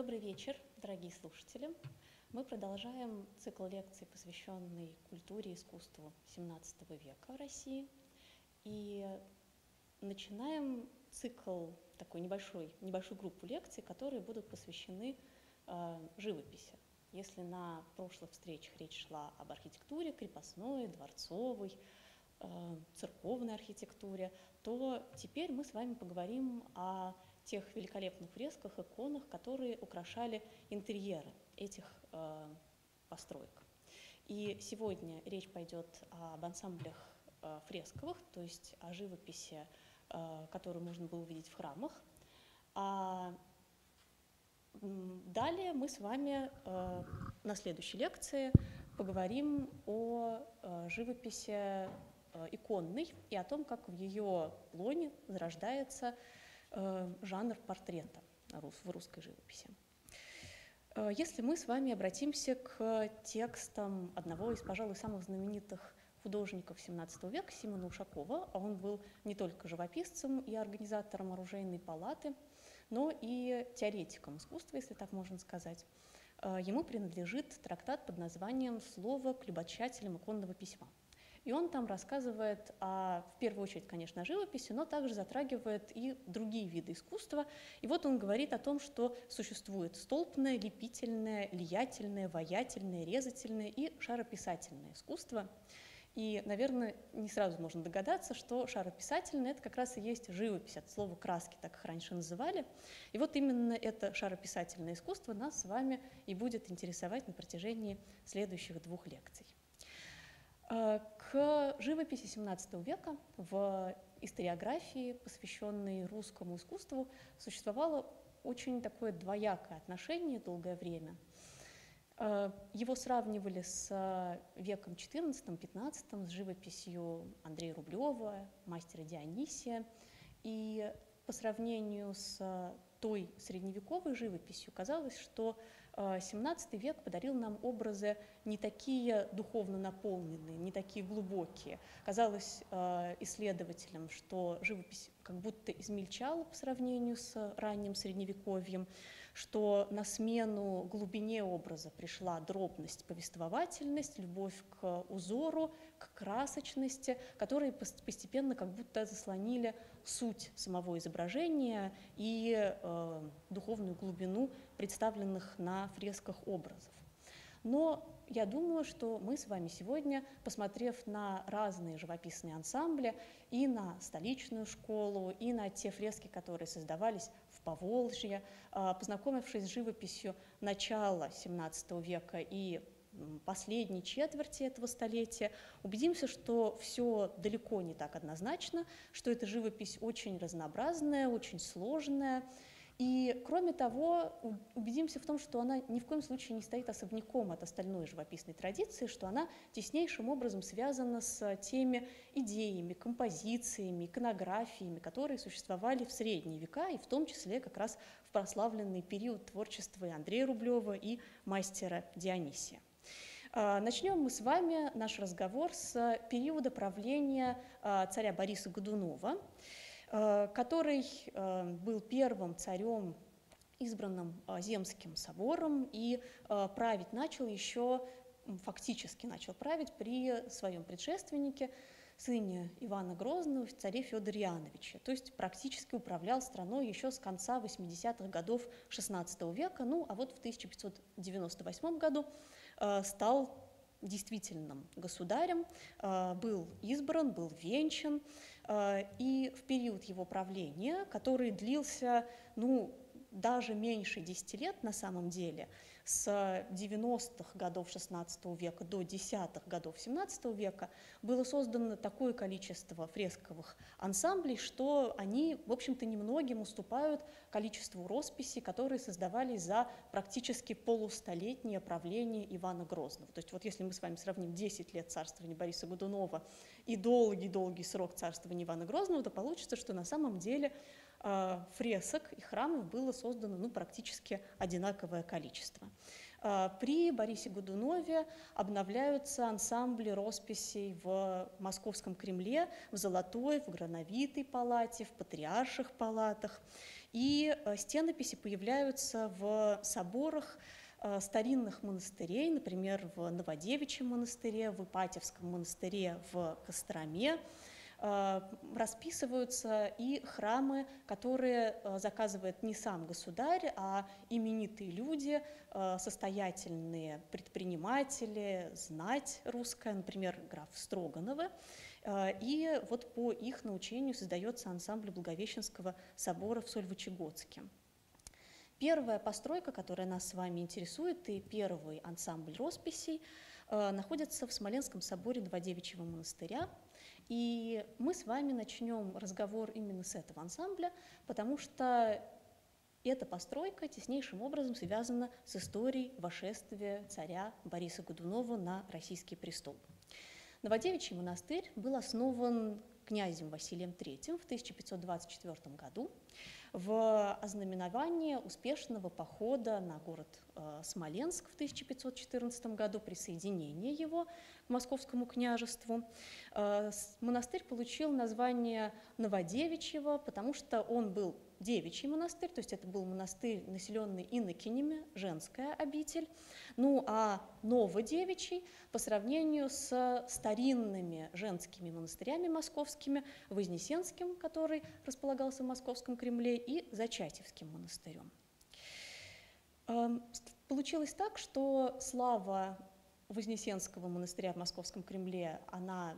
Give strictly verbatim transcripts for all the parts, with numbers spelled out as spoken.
Добрый вечер, дорогие слушатели. Мы продолжаем цикл лекций, посвященный культуре и искусству семнадцатого века в России. И начинаем цикл, такой небольшой, небольшую группу лекций, которые будут посвящены э, живописи. Если на прошлых встречах речь шла об архитектуре крепостной, дворцовой, э, церковной архитектуре, то теперь мы с вами поговорим о тех великолепных фресках, иконах, которые украшали интерьеры этих э, построек. И сегодня речь пойдет об ансамблях э, фресковых, то есть о живописи, э, которую можно было увидеть в храмах. А далее мы с вами э, на следующей лекции поговорим о э, живописи э, иконной и о том, как в ее лоне зарождается жанр портрета в русской живописи. Если мы с вами обратимся к текстам одного из, пожалуй, самых знаменитых художников семнадцатого века, Симона Ушакова, а он был не только живописцем и организатором оружейной палаты, но и теоретиком искусства, если так можно сказать, ему принадлежит трактат под названием «Слово к любочателям иконного письма». И он там рассказывает, о, в первую очередь, конечно, о живописи, но также затрагивает и другие виды искусства. И вот он говорит о том, что существует столпное, лепительное, лиятельное, ваятельное, резательное и шарописательное искусство. И, наверное, не сразу можно догадаться, что шарописательное – это как раз и есть живопись, от слова «краски», так их раньше называли. И вот именно это шарописательное искусство нас с вами и будет интересовать на протяжении следующих двух лекций. К живописи семнадцатого века в историографии, посвященной русскому искусству, существовало очень такое двоякое отношение долгое время. Его сравнивали с веком четырнадцатым-пятнадцатым, с живописью Андрея Рублева, мастера Дионисия. И по сравнению с той средневековой живописью казалось, что семнадцатый век подарил нам образы не такие духовно наполненные, не такие глубокие. Казалось исследователям, что живопись как будто измельчала по сравнению с ранним средневековьем, что на смену глубине образа пришла дробность, повествовательность, любовь к узору, к красочности, которые постепенно как будто заслонили суть самого изображения и э, духовную глубину представленных на фресках образов. Но я думаю, что мы с вами сегодня, посмотрев на разные живописные ансамбли, и на столичную школу, и на те фрески, которые создавались в Поволжье, познакомившись с живописью начала семнадцатого века и последней четверти этого столетия, убедимся, что все далеко не так однозначно, что эта живопись очень разнообразная, очень сложная. И, кроме того, убедимся в том, что она ни в коем случае не стоит особняком от остальной живописной традиции, что она теснейшим образом связана с теми идеями, композициями, иконографиями, которые существовали в средние века, и в том числе как раз в прославленный период творчества и Андрея Рублева, и мастера Дионисия. Начнем мы с вами наш разговор с периода правления царя Бориса Годунова, который был первым царем, избранным Земским собором, и править начал еще, фактически начал править при своем предшественнике, сыне Ивана Грозного, царе Федоре Иоанновиче, то есть практически управлял страной еще с конца восьмидесятых годов шестнадцатого века, ну а вот в тысяча пятьсот девяносто восьмом году стал действительным государем, был избран, был венчан, и в период его правления, который длился, ну, даже меньше десяти лет на самом деле, с девяностых годов шестнадцатого века до десятых годов семнадцатого века, было создано такое количество фресковых ансамблей, что они, в общем-то, немногим уступают количеству росписей, которые создавались за практически полустолетнее правление Ивана Грозного. То есть вот если мы с вами сравним десять лет царствования Бориса Годунова и долгий-долгий срок царствования Ивана Грозного, то получится, что на самом деле фресок и храмов было создано ну, практически одинаковое количество. При Борисе Годунове обновляются ансамбли росписей в Московском Кремле, в Золотой, в Грановитой палате, в Патриарших палатах. И стенописи появляются в соборах старинных монастырей, например, в Новодевичьем монастыре, в Ипатьевском монастыре в Костроме. Расписываются и храмы, которые заказывает не сам государь, а именитые люди, состоятельные предприниматели, знать русская, например, граф Строгановы. И вот по их научению создается ансамбль Благовещенского собора в Сольвычегодске. Первая постройка, которая нас с вами интересует, и первый ансамбль росписей, находится в Смоленском соборе Новодевичьего монастыря. И мы с вами начнем разговор именно с этого ансамбля, потому что эта постройка теснейшим образом связана с историей восшествия царя Бориса Годунова на российский престол. Новодевичий монастырь был основан князем Василием третьим в тысяча пятьсот двадцать четвёртом году в ознаменование успешного похода на город э, Смоленск в тысяча пятьсот четырнадцатом году, присоединения его к Московскому княжеству. Э, монастырь получил название Новодевичьего, потому что он был девичий монастырь, то есть это был монастырь, населенный инокинями, женская обитель. Ну а Новодевичий по сравнению с старинными женскими монастырями московскими, Вознесенским, который располагался в Московском Кремле, и Зачатевским монастырем. Получилось так, что слава Вознесенского монастыря в Московском Кремле, она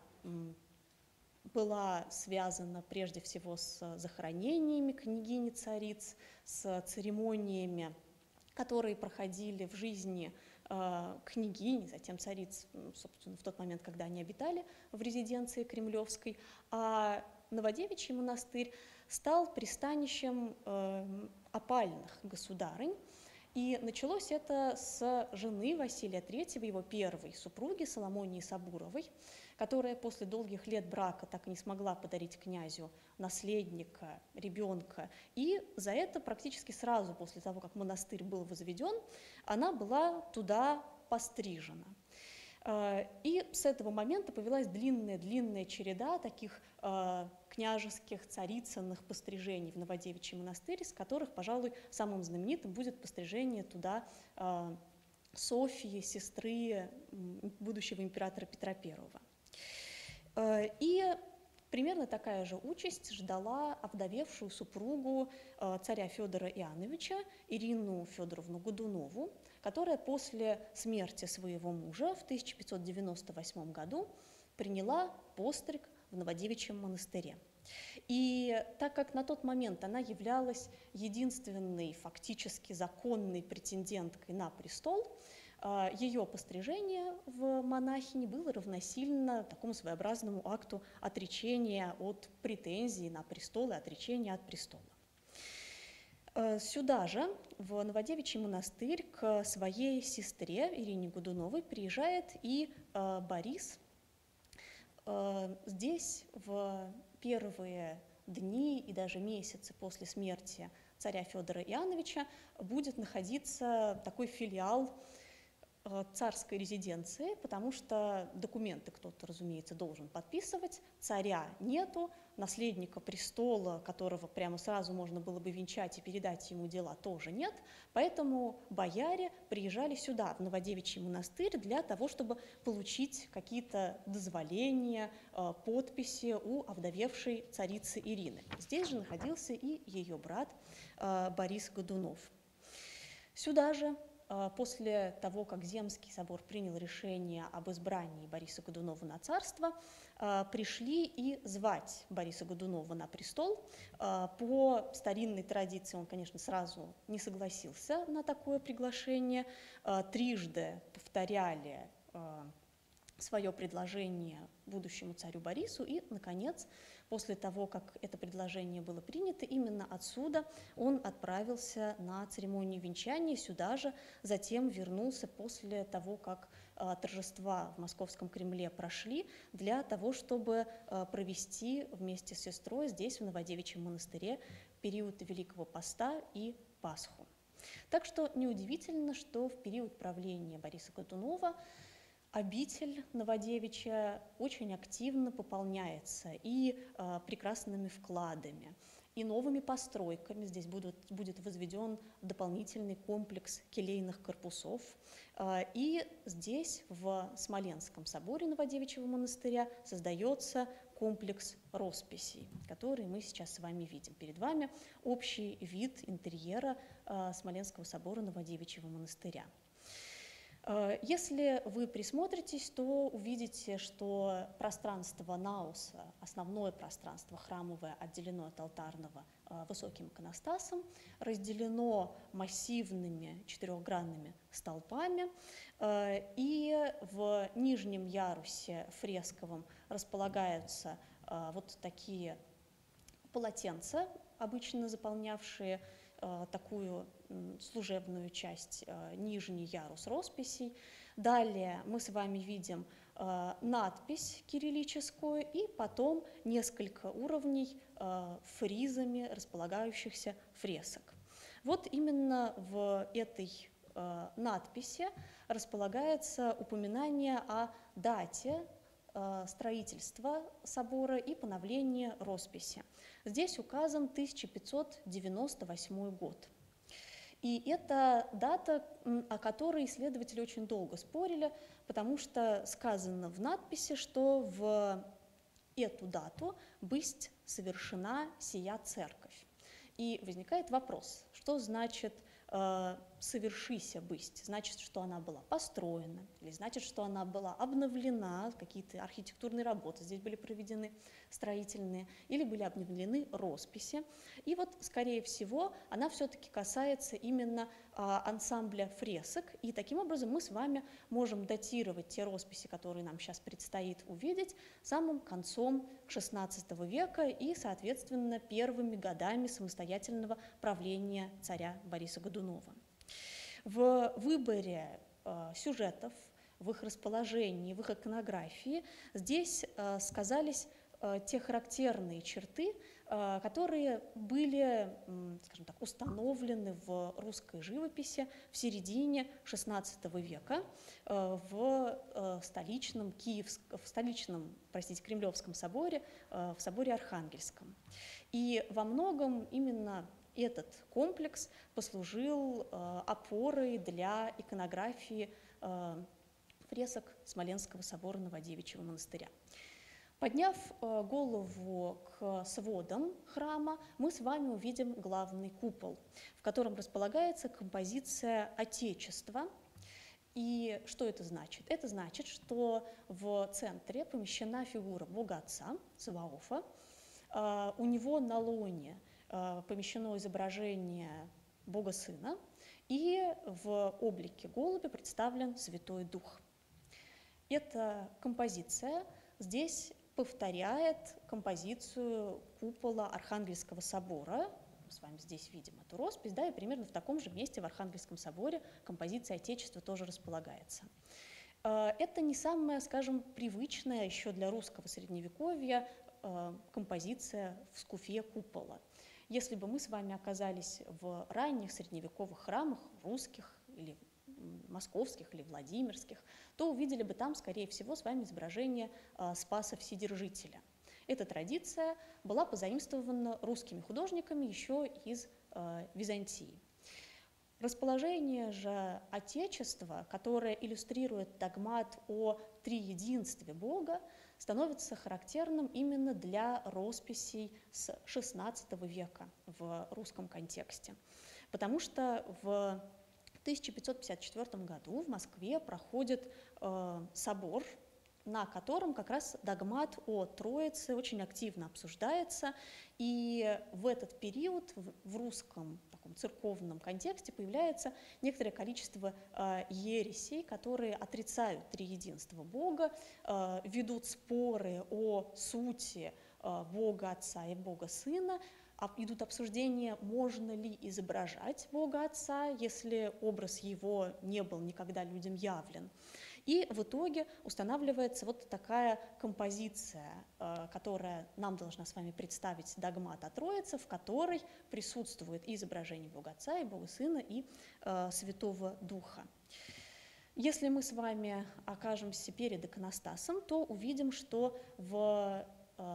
была связана прежде всего с захоронениями княгини-цариц, с церемониями, которые проходили в жизни э, княгинь, затем цариц, собственно, в тот момент, когда они обитали в резиденции кремлевской. А Новодевичий монастырь стал пристанищем э, опальных государынь. И началось это с жены Василия третьего, его первой супруги Соломонии Сабуровой, которая после долгих лет брака так и не смогла подарить князю наследника, ребенка. И за это практически сразу после того, как монастырь был возведен, она была туда пострижена. И с этого момента повелась длинная-длинная череда таких княжеских, царицынных пострижений в Новодевичий монастырь, из которых, пожалуй, самым знаменитым будет пострижение туда Софьи, сестры будущего императора Петра Первого. И примерно такая же участь ждала овдовевшую супругу царя Федора Иоанновича, Ирину Федоровну Годунову, которая после смерти своего мужа в тысяча пятьсот девяносто восьмом году приняла постриг в Новодевичьем монастыре. И так как на тот момент она являлась единственной фактически законной претенденткой на престол, ее пострижение в монахини было равносильно такому своеобразному акту отречения от претензий на престол и отречения от престола. Сюда же, в Новодевичий монастырь, к своей сестре Ирине Годуновой приезжает и Борис. Здесь в первые дни и даже месяцы после смерти царя Федора Иоанновича будет находиться такой филиал царской резиденции, потому что документы кто-то, разумеется, должен подписывать, царя нету, наследника престола, которого прямо сразу можно было бы венчать и передать ему дела, тоже нет, поэтому бояре приезжали сюда, в Новодевичий монастырь, для того, чтобы получить какие-то дозволения, подписи у овдовевшей царицы Ирины. Здесь же находился и ее брат Борис Годунов. Сюда же, после того, как Земский собор принял решение об избрании Бориса Годунова на царство, пришли и звать Бориса Годунова на престол. По старинной традиции он, конечно, сразу не согласился на такое приглашение. Трижды повторяли свое предложение будущему царю Борису, и, наконец, после того, как это предложение было принято, именно отсюда он отправился на церемонию венчания, сюда же, затем вернулся после того, как а, торжества в Московском Кремле прошли, для того, чтобы а, провести вместе с сестрой здесь, в Новодевичьем монастыре, период Великого Поста и Пасху. Так что неудивительно, что в период правления Бориса Годунова обитель Новодевичья очень активно пополняется и э, прекрасными вкладами, и новыми постройками. Здесь будут, будет возведен дополнительный комплекс келейных корпусов. Э, и здесь, в Смоленском соборе Новодевичьего монастыря, создается комплекс росписей, который мы сейчас с вами видим. Перед вами общий вид интерьера э, Смоленского собора Новодевичьего монастыря. Если вы присмотритесь, то увидите, что пространство наоса, основное пространство храмовое, отделено от алтарного высоким иконостасом, разделено массивными четырехгранными столпами, и в нижнем ярусе фресковом располагаются вот такие полотенца, обычно заполнявшие такую служебную часть, нижний ярус росписей. Далее мы с вами видим надпись кириллическую и потом несколько уровней фризами располагающихся фресок. Вот именно в этой надписи располагается упоминание о дате строительства собора и поновления росписи. Здесь указан тысяча пятьсот девяносто восьмой год. И это дата, о которой исследователи очень долго спорили, потому что сказано в надписи, что в эту дату бысть совершена сия церковь. И возникает вопрос, что значит э, «совершися бысть»? Значит, что она была построена, или значит, что она была обновлена, какие-то архитектурные работы здесь были проведены, строительные, или были обновлены росписи. И вот, скорее всего, она все-таки касается именно а, ансамбля фресок, и таким образом мы с вами можем датировать те росписи, которые нам сейчас предстоит увидеть, самым концом шестнадцатого века и, соответственно, первыми годами самостоятельного правления царя Бориса Годунова. В выборе э, сюжетов, в их расположении, в их иконографии здесь э, сказались э, те характерные черты, э, которые были, э, скажем так, установлены в русской живописи в середине шестнадцатого века э, в э, столичном, Киевск, в столичном, простите, Кремлевском соборе, э, в соборе Архангельском. И во многом именно этот комплекс послужил э, опорой для иконографии э, фресок Смоленского собора Новодевичьего монастыря. Подняв э, голову к сводам храма, мы с вами увидим главный купол, в котором располагается композиция Отечества. И что это значит? Это значит, что в центре помещена фигура Бога Отца, Саваофа. Э, у него на лоне помещено изображение Бога Сына, и в облике голубя представлен Святой Дух. Эта композиция здесь повторяет композицию купола Архангельского собора. Мы с вами здесь видим эту роспись, да, и примерно в таком же месте в Архангельском соборе композиция Отечества тоже располагается. Это не самая, скажем, привычная еще для русского средневековья композиция в скуфе купола. Если бы мы с вами оказались в ранних средневековых храмах, русских или московских или владимирских, то увидели бы там, скорее всего, с вами изображение э, Спаса Вседержителя. Эта традиция была позаимствована русскими художниками еще из э, Византии. Расположение же Отечества, которое иллюстрирует догмат о триединстве Бога, становится характерным именно для росписей с шестнадцатого века в русском контексте. Потому что в тысяча пятьсот пятьдесят четвёртом году в Москве проходит э, собор, на котором как раз догмат о Троице очень активно обсуждается, и в этот период в, в русском таком церковном контексте появляется некоторое количество э, ересей, которые отрицают триединство Бога, э, ведут споры о сути э, Бога Отца и Бога Сына, идут обсуждения, можно ли изображать Бога Отца, если образ его не был никогда людям явлен. И в итоге устанавливается вот такая композиция, которая нам должна с вами представить догмата Троицы, в которой присутствует и изображение Бога Отца, и Бога Сына, и Святого Духа. Если мы с вами окажемся перед иконостасом, то увидим, что в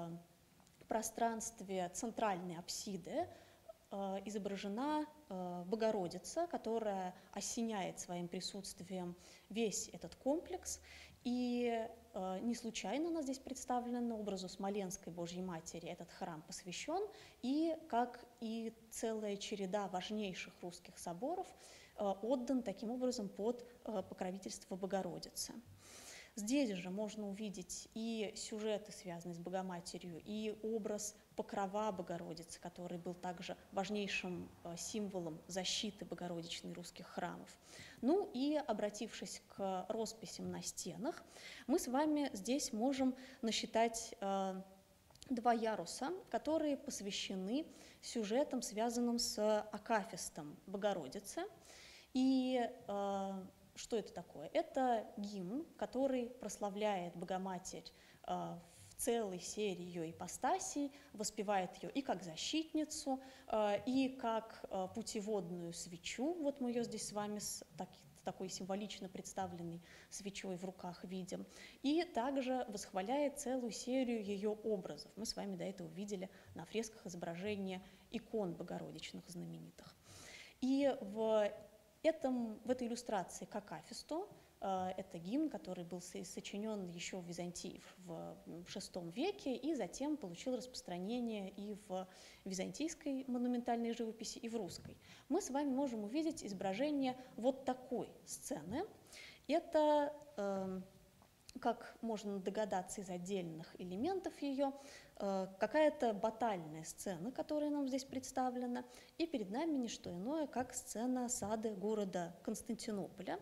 пространстве центральной апсиды изображена Богородица, которая осеняет своим присутствием весь этот комплекс. И не случайно у нас здесь представлен образу Смоленской Божьей Матери этот храм посвящен, и, как и целая череда важнейших русских соборов, отдан таким образом под покровительство Богородицы. Здесь же можно увидеть и сюжеты, связанные с Богоматерью, и образ покрова Богородицы, который был также важнейшим символом защиты Богородичной русских храмов. Ну и, обратившись к росписям на стенах, мы с вами здесь можем насчитать э, два яруса, которые посвящены сюжетам, связанным с акафистом Богородицы. И э, что это такое? Это гимн, который прославляет Богоматерь э, в целой серии ее ипостасей, воспевает ее и как защитницу, э, и как э, путеводную свечу. Вот мы ее здесь с вами с таки, такой символично представленной свечой в руках видим. И также восхваляет целую серию ее образов. Мы с вами до этого видели на фресках изображения икон богородичных знаменитых. И в Этом, в этой иллюстрации к акафисту, э, это гимн, который был сочинен еще в Византии в шестом веке и затем получил распространение и в византийской монументальной живописи, и в русской. Мы с вами можем увидеть изображение вот такой сцены. Это, э, как можно догадаться из отдельных элементов ее, какая-то батальная сцена, которая нам здесь представлена, и перед нами не что иное, как сцена осады города Константинополя.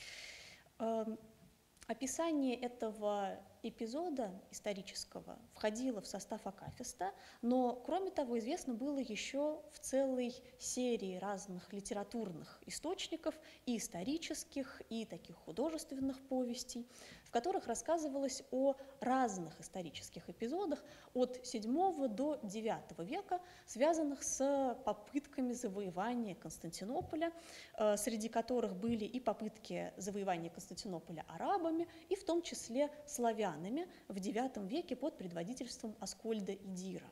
Описание этого эпизода исторического входило в состав акафиста, но, кроме того, известно было еще в целой серии разных литературных источников, и исторических, и таких художественных повестей, в которых рассказывалось о разных исторических эпизодах от седьмого до девятого века, связанных с попытками завоевания Константинополя, среди которых были и попытки завоевания Константинополя арабами, и в том числе славянами в девятом веке под предводительством Аскольда и Дира.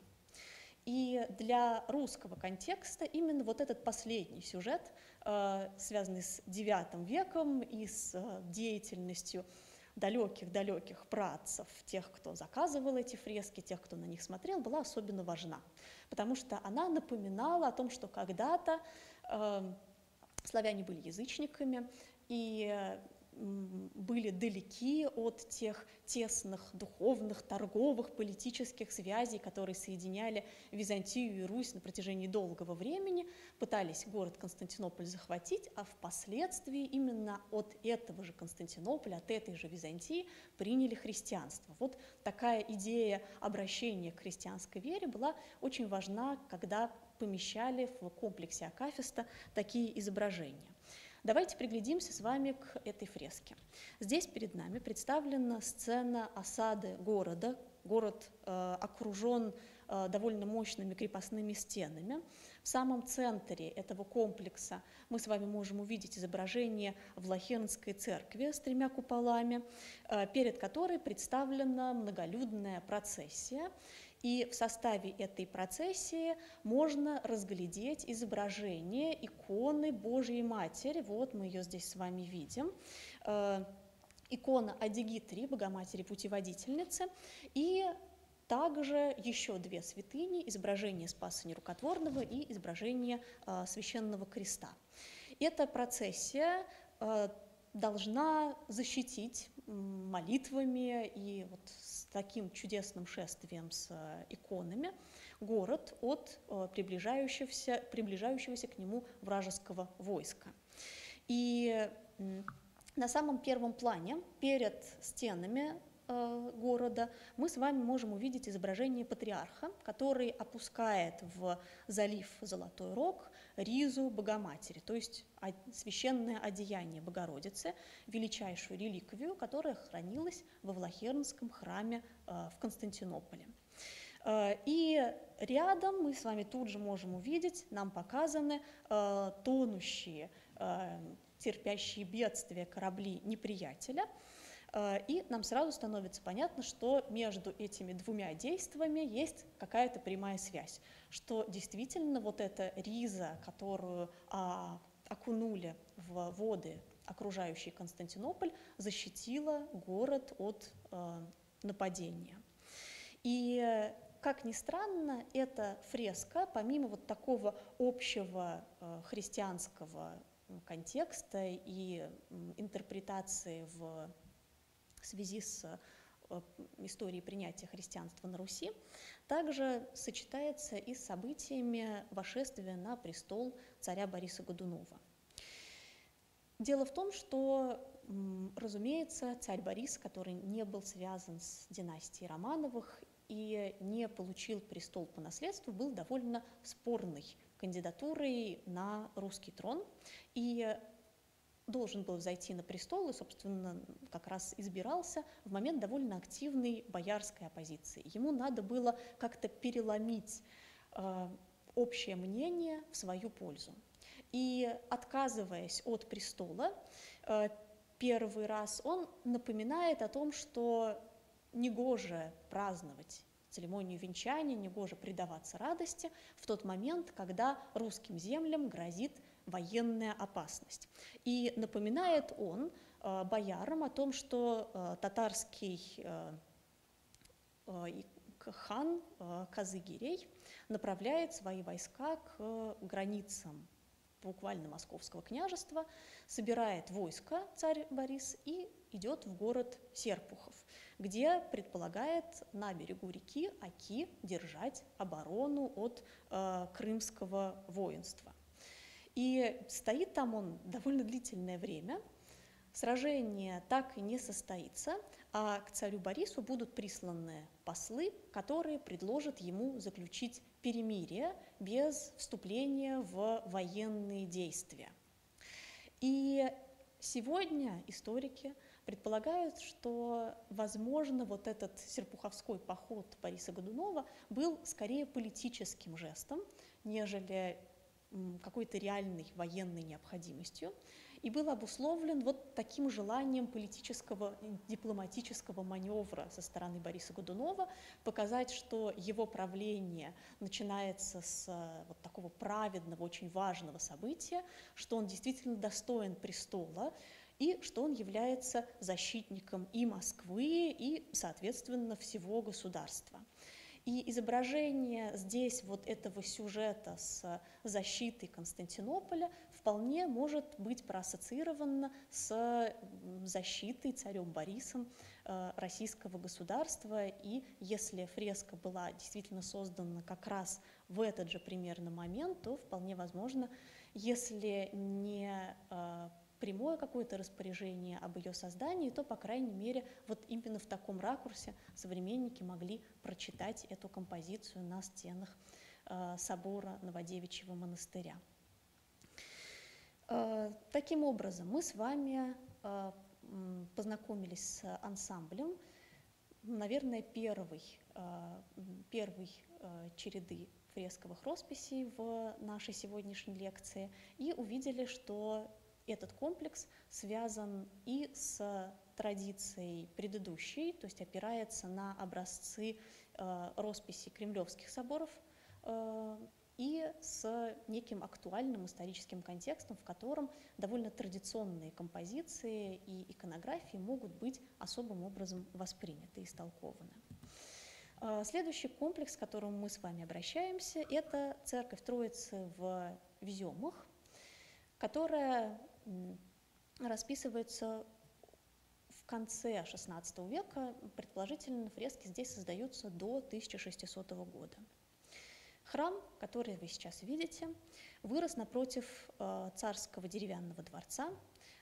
И для русского контекста именно вот этот последний сюжет, связанный с девятым веком и с деятельностью далеких-далеких праотцев, тех, кто заказывал эти фрески, тех, кто на них смотрел, была особенно важна, потому что она напоминала о том, что когда-то э, славяне были язычниками и были далеки от тех тесных духовных, торговых, политических связей, которые соединяли Византию и Русь на протяжении долгого времени, пытались город Константинополь захватить, а впоследствии именно от этого же Константинополя, от этой же Византии приняли христианство. Вот такая идея обращения к христианской вере была очень важна, когда помещали в комплексе акафиста такие изображения. Давайте приглядимся с вами к этой фреске. Здесь перед нами представлена сцена осады города. Город э, окружен э, довольно мощными крепостными стенами. В самом центре этого комплекса мы с вами можем увидеть изображение Влахернской церкви с тремя куполами, э, перед которой представлена многолюдная процессия. И в составе этой процессии можно разглядеть изображение иконы Божьей Матери. Вот мы ее здесь с вами видим. Э, икона Адигитрии, Богоматери Путеводительницы, и также еще две святыни, изображение Спаса Нерукотворного и изображение э, Священного Креста. Эта процессия э, должна защитить молитвами и вот с таким чудесным шествием с иконами город от приближающегося, приближающегося к нему вражеского войска. И на самом первом плане перед стенами э, города мы с вами можем увидеть изображение патриарха, который опускает в залив Золотой Рог ризу Богоматери, то есть священное одеяние Богородицы, величайшую реликвию, которая хранилась во Влахернском храме э, в Константинополе. И рядом мы с вами тут же можем увидеть, нам показаны э, тонущие, э, терпящие бедствия корабли неприятеля, э, и нам сразу становится понятно, что между этими двумя действиями есть какая-то прямая связь, что действительно вот эта риза, которую а, окунули в воды, окружающие Константинополь, защитила город от э, нападения. И как ни странно, эта фреска, помимо вот такого общего э, христианского контекста и э, интерпретации в связи с э, историей принятия христианства на Руси, также сочетается и с событиями восшествия на престол царя Бориса Годунова. Дело в том, что, разумеется, царь Борис, который не был связан с династией Романовых и не получил престол по наследству, был довольно спорной кандидатурой на русский трон и должен был взойти на престол и, собственно, как раз избирался в момент довольно активной боярской оппозиции. Ему надо было как-то переломить э, общее мнение в свою пользу. И, отказываясь от престола, э, первый раз он напоминает о том, что негоже праздновать церемонию венчания, негоже предаваться радости в тот момент, когда русским землям грозит военная опасность. И напоминает он э, боярам о том, что э, татарский э, э, хан э, Казыгирей направляет свои войска к границам буквально Московского княжества, собирает войско царь Борис и идет в город Серпухов, где предполагает на берегу реки Оки держать оборону от э, крымского воинства. И стоит там он довольно длительное время, сражение так и не состоится, а к царю Борису будут присланы послы, которые предложат ему заключить перемирие без вступления в военные действия. И сегодня историки предполагают, что, возможно, вот этот серпуховской поход Бориса Годунова был скорее политическим жестом, нежели какой-то реальной военной необходимостью, и был обусловлен вот таким желанием политического, дипломатического маневра со стороны Бориса Годунова показать, что его правление начинается с вот такого праведного, очень важного события, что он действительно достоин престола, и что он является защитником и Москвы, и, соответственно, всего государства. И изображение здесь вот этого сюжета с защитой Константинополя вполне может быть проассоциировано с защитой царем Борисом российского государства. И если фреска была действительно создана как раз в этот же примерно момент, то вполне возможно, если не прямое какое-то распоряжение об ее создании, то, по крайней мере, вот именно в таком ракурсе современники могли прочитать эту композицию на стенах э, собора Новодевичьего монастыря. Э, таким образом, мы с вами э, познакомились с ансамблем, наверное, первой, э, первой э, череды фресковых росписей в нашей сегодняшней лекции и увидели, что этот комплекс связан и с традицией предыдущей, то есть опирается на образцы э, росписей кремлевских соборов, э, и с неким актуальным историческим контекстом, в котором довольно традиционные композиции и иконографии могут быть особым образом восприняты и истолкованы. Э, следующий комплекс, к которому мы с вами обращаемся, это церковь Троицы в Веземах, которая расписывается в конце шестнадцатого века, предположительно, фрески здесь создаются до тысяча шестисотого года. Храм, который вы сейчас видите, вырос напротив э, царского деревянного дворца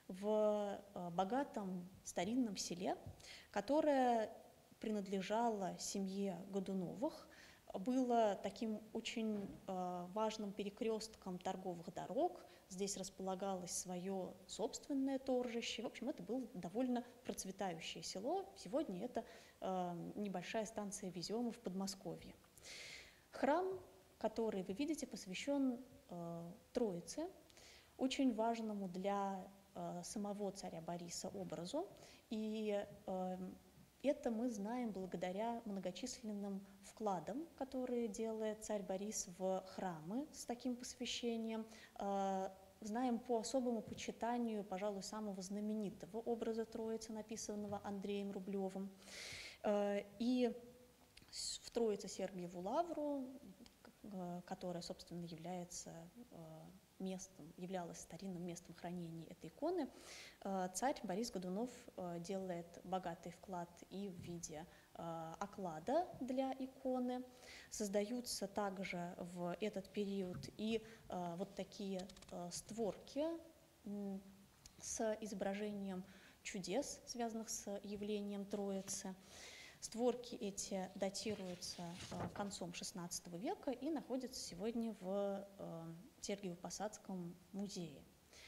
в богатом старинном селе, которое принадлежало семье Годуновых, было таким очень важным перекрестком торговых дорог. Здесь располагалось свое собственное торжище. В общем, это было довольно процветающее село. Сегодня это небольшая станция Везема в Подмосковье. Храм, который вы видите, посвящен Троице, очень важному для самого царя Бориса образу. И это мы знаем благодаря многочисленным вкладам, которые делает царь Борис в храмы с таким посвящением. Знаем по особому почитанию, пожалуй, самого знаменитого образа Троицы, написанного Андреем Рублевым. И в Троице-Сергиеву лавру, которая, собственно, является местом, являлась старинным местом хранения этой иконы, царь Борис Годунов делает богатый вклад и в виде оклада для иконы. Создаются также в этот период и вот такие створки с изображением чудес, связанных с явлением Троицы. Створки эти датируются концом шестнадцатого века и находятся сегодня в Сергиево-Посадском музее.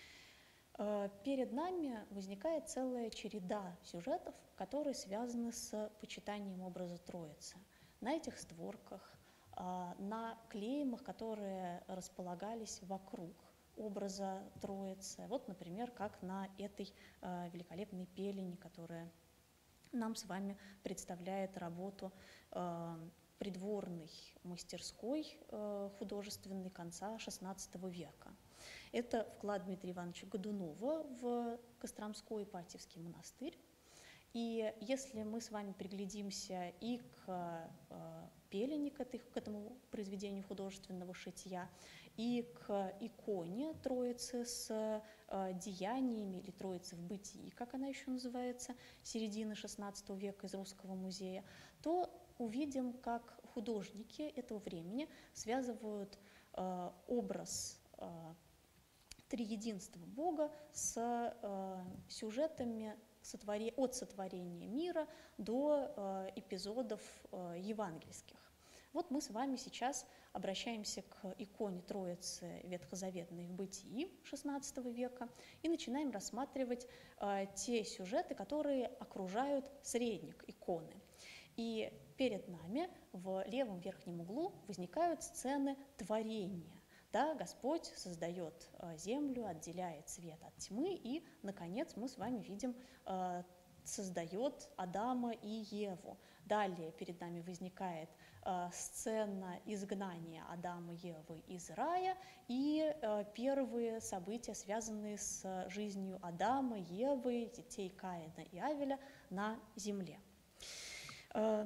Перед нами возникает целая череда сюжетов, которые связаны с почитанием образа Троицы. На этих створках, на клеймах, которые располагались вокруг образа Троицы. Вот, например, как на этой великолепной пелени, которая нам с вами представляет работу э, придворной мастерской э, художественной конца шестнадцатого века. Это вклад Дмитрия Ивановича Годунова в Костромской Ипатьевский монастырь. И если мы с вами приглядимся и к э, пелени, к, этой, к этому произведению художественного шитья, и к иконе Троицы с э, деяниями, или Троицы в бытии, как она еще называется, середины шестнадцатого века из Русского музея, то увидим, как художники этого времени связывают э, образ э, триединства Бога с э, сюжетами сотвори... от сотворения мира до э, эпизодов э, евангельских. Вот мы с вами сейчас обращаемся к иконе Троицы ветхозаветной в бытии шестнадцатого века и начинаем рассматривать э, те сюжеты, которые окружают средник иконы. И перед нами в левом верхнем углу возникают сцены творения. Да, Господь создает э, землю, отделяет свет от тьмы, и, наконец, мы с вами видим, э, создает Адама и Еву. Далее перед нами возникает э, сцена изгнания Адама и Евы из рая и э, первые события, связанные с жизнью Адама, Евы, детей Каина и Авеля на земле. Э,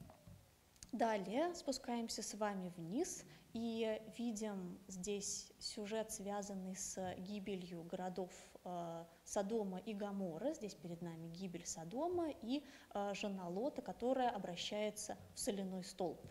далее спускаемся с вами вниз и видим здесь сюжет, связанный с гибелью городов э, Содома и Гоморры. Здесь перед нами гибель Содома и э, жена Лота, которая обращается в соляной столб.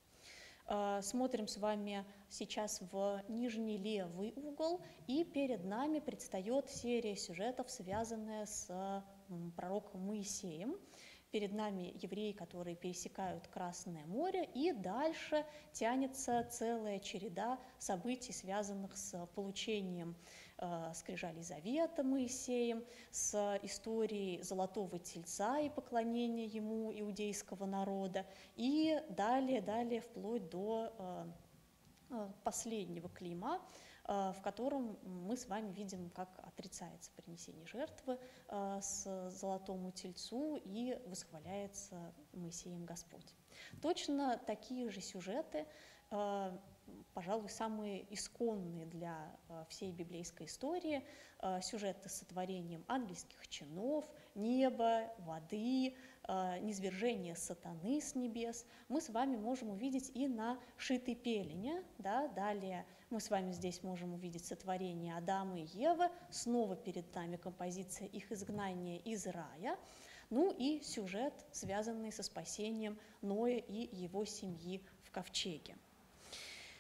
Э, смотрим с вами сейчас в нижний левый угол, и перед нами предстает серия сюжетов, связанная с э, пророком Моисеем. Перед нами евреи, которые пересекают Красное море, и дальше тянется целая череда событий, связанных с получением э, скрижалей завета Моисеем, с историей золотого тельца и поклонения ему иудейского народа, и далее, далее вплоть до э, последнего клейма, в котором мы с вами видим, как отрицается принесение жертвы с золотому тельцу и восхваляется Моисеем Господь. Точно такие же сюжеты, пожалуй, самые исконные для всей библейской истории, сюжеты с сотворением ангельских чинов, неба, воды, низвержение сатаны с небес, мы с вами можем увидеть и на шитой пелене. Да? Далее мы с вами здесь можем увидеть сотворение Адама и Евы, снова перед нами композиция их изгнания из рая, ну и сюжет, связанный со спасением Ноя и его семьи в ковчеге.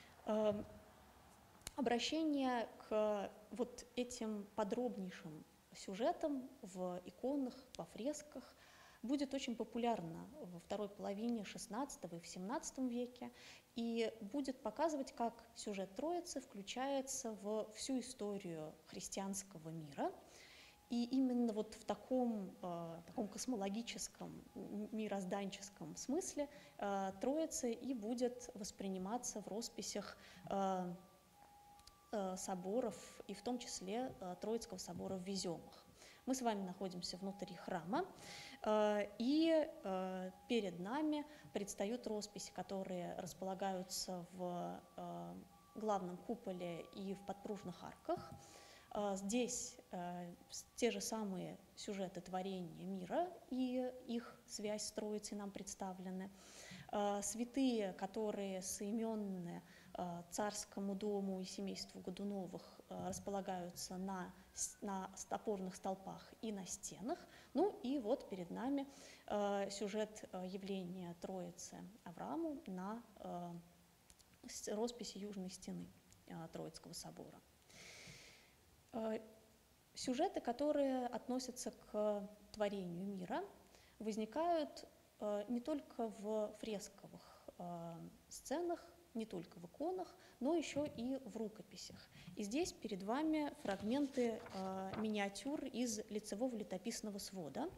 Обращение к вот этим подробнейшим сюжетам в иконах, во фресках будет очень популярна во второй половине шестнадцатого и в семнадцатом веке и будет показывать, как сюжет Троицы включается в всю историю христианского мира. И именно вот в таком, э, таком космологическом, мирозданческом смысле э, Троица и будет восприниматься в росписях э, э, соборов, и в том числе э, Троицкого собора в Веземах. Мы с вами находимся внутри храма, э, и э, перед нами предстают росписи, которые располагаются в э, главном куполе и в подпружных арках. Здесь э, те же самые сюжеты творения мира и их связь с Троицей нам представлены. Э, святые, которые соименны э, царскому дому и семейству Годуновых, э, располагаются на, на опорных столпах и на стенах. Ну и вот перед нами э, сюжет э, явления Троицы Аврааму на э, росписи южной стены э, Троицкого собора. Сюжеты, которые относятся к творению мира, возникают не только в фресковых сценах, не только в иконах, но еще и в рукописях. И здесь перед вами фрагменты миниатюр из лицевого летописного свода,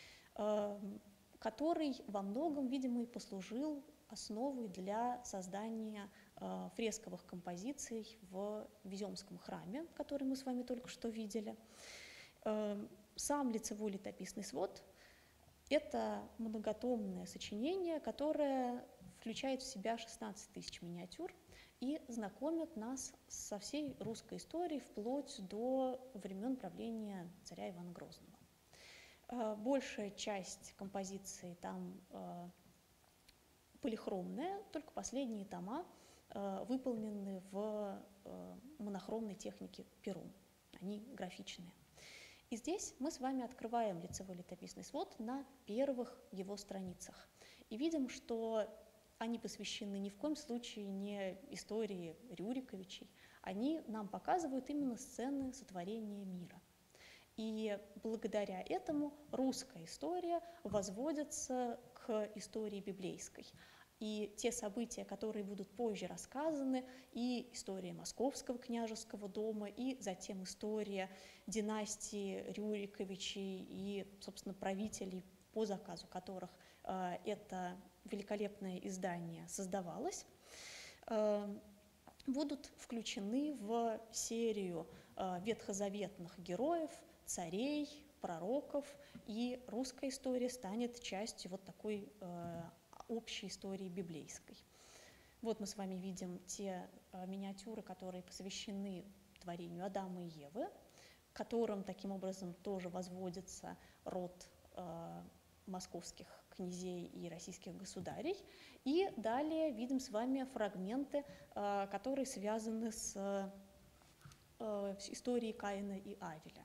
который во многом, видимо, и послужил основой для создания э, фресковых композиций в Веземском храме, который мы с вами только что видели. Э, сам лицевой летописный свод – это многотомное сочинение, которое включает в себя шестнадцать тысяч миниатюр и знакомит нас со всей русской историей вплоть до времен правления царя Ивана Грозного. Э, большая часть композиций там э, полихромная, только последние тома э, выполнены в э, монохромной технике пером, они графичные. И здесь мы с вами открываем лицевой летописный свод на первых его страницах и видим, что они посвящены ни в коем случае не истории Рюриковичей, они нам показывают именно сцены сотворения мира. И благодаря этому русская история возводится к истории библейской. И те события, которые будут позже рассказаны, и история Московского княжеского дома, и затем история династии Рюриковичей и, собственно, правителей, по заказу которых э, это великолепное издание создавалось, э, будут включены в серию э, ветхозаветных героев, царей, пророков, и русская история станет частью вот такой э, общей истории библейской. Вот мы с вами видим те э, миниатюры, которые посвящены творению Адама и Евы, которым таким образом тоже возводится род э, московских князей и российских государей. И далее видим с вами фрагменты, э, которые связаны с э, историей Каина и Авеля.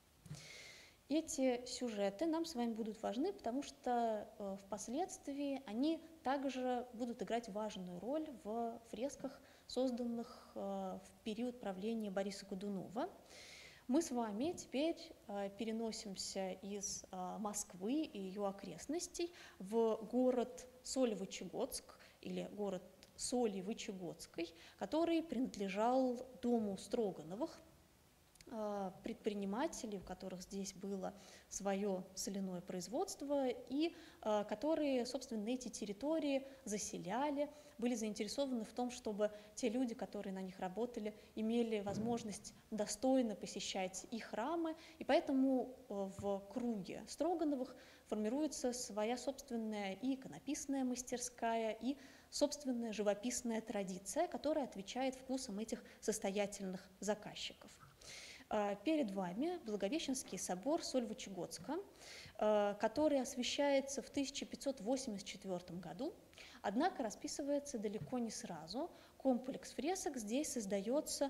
Эти сюжеты нам с вами будут важны, потому что э, впоследствии они также будут играть важную роль в фресках, созданных э, в период правления Бориса Годунова. Мы с вами теперь э, переносимся из э, Москвы и ее окрестностей в город Соль-Вычегодск, или город Соли Вычегодской, который принадлежал дому Строгановых, предпринимателей, у которых здесь было свое соляное производство, и э, которые, собственно, эти территории заселяли, были заинтересованы в том, чтобы те люди, которые на них работали, имели возможность достойно посещать и храмы, и поэтому э, в круге Строгановых формируется своя собственная и иконописная мастерская, и собственная живописная традиция, которая отвечает вкусам этих состоятельных заказчиков. Перед вами Благовещенский собор Соль-Вычегодска, который освящается в тысяча пятьсот восемьдесят четвёртом году, однако расписывается далеко не сразу. Комплекс фресок здесь создается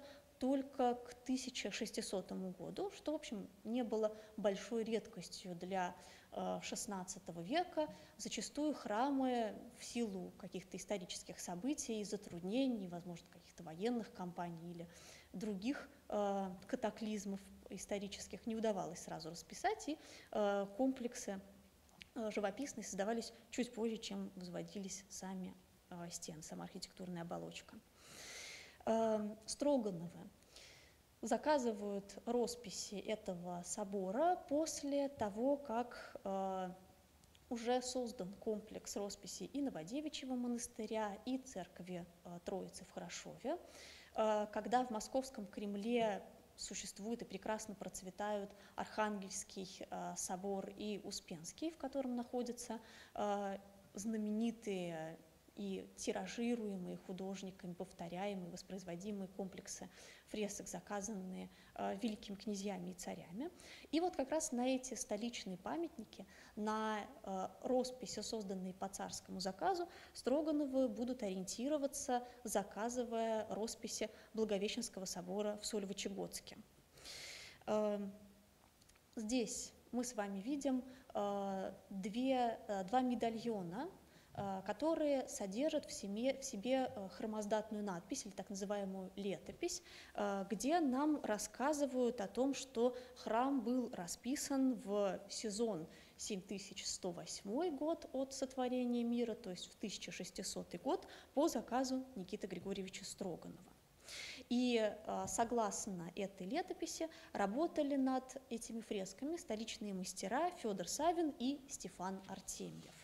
только к тысяча шестисотому году, что, в общем, не было большой редкостью для шестнадцатого века. Зачастую храмы в силу каких-то исторических событий, затруднений, возможно, каких-то военных кампаний или других э, катаклизмов исторических не удавалось сразу расписать, и э, комплексы э, живописные создавались чуть позже, чем возводились сами э, стены, сама архитектурная оболочка. Э, Строгановы заказывают росписи этого собора после того, как э, уже создан комплекс росписей и Новодевичьего монастыря, и церкви э, Троицы в Хорошове, э, когда в Московском Кремле существуют и прекрасно процветают Архангельский э, собор и Успенский, в котором находятся э, знаменитые и тиражируемые художниками, повторяемые, воспроизводимые комплексы фресок, заказанные э, великими князьями и царями. И вот как раз на эти столичные памятники, на э, росписи, созданные по царскому заказу, Строгановы будут ориентироваться, заказывая росписи Благовещенского собора в Сольвычегодске. Э, здесь мы с вами видим э, две, э, два медальона, которые содержат в себе, в себе хромоздатную надпись, или так называемую летопись, где нам рассказывают о том, что храм был расписан в сезон семь тысяч сто восьмой год от сотворения мира, то есть в тысяча шестисотый год, по заказу Никиты Григорьевича Строганова. И согласно этой летописи работали над этими фресками столичные мастера Федор Савин и Стефан Артемьев.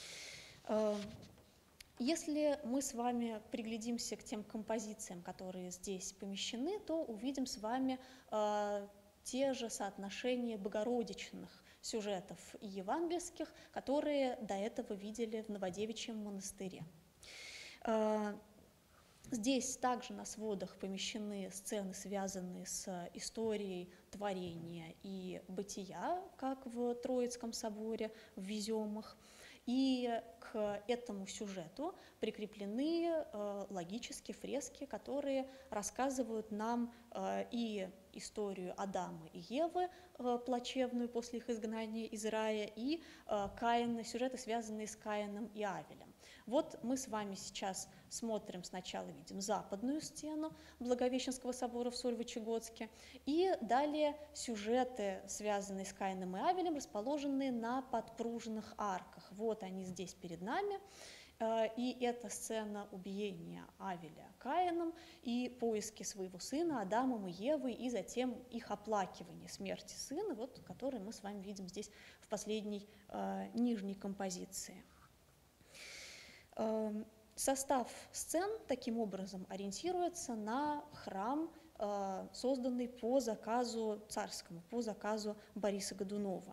Если мы с вами приглядимся к тем композициям, которые здесь помещены, то увидим с вами э, те же соотношения богородичных сюжетов и евангельских, которые до этого видели в Новодевичьем монастыре. Э, здесь также на сводах помещены сцены, связанные с историей творения и бытия, как в Троицком соборе, в Веземах. И к этому сюжету прикреплены э, логические фрески, которые рассказывают нам э, и историю Адама и Евы, э, плачевную после их изгнания из рая, и э, Каина, сюжеты, связанные с Каином и Авелем. Вот мы с вами сейчас смотрим, сначала видим западную стену Благовещенского собора в Сольвычегодске, и далее сюжеты, связанные с Каином и Авелем, расположенные на подпружинных арках. Вот они здесь перед нами, и это сцена убиения Авеля Каином и поиски своего сына Адамом и Евой, и затем их оплакивание смерти сына, вот, который мы с вами видим здесь в последней нижней композиции. Состав сцен таким образом ориентируется на храм, созданный по заказу царскому, по заказу Бориса Годунова.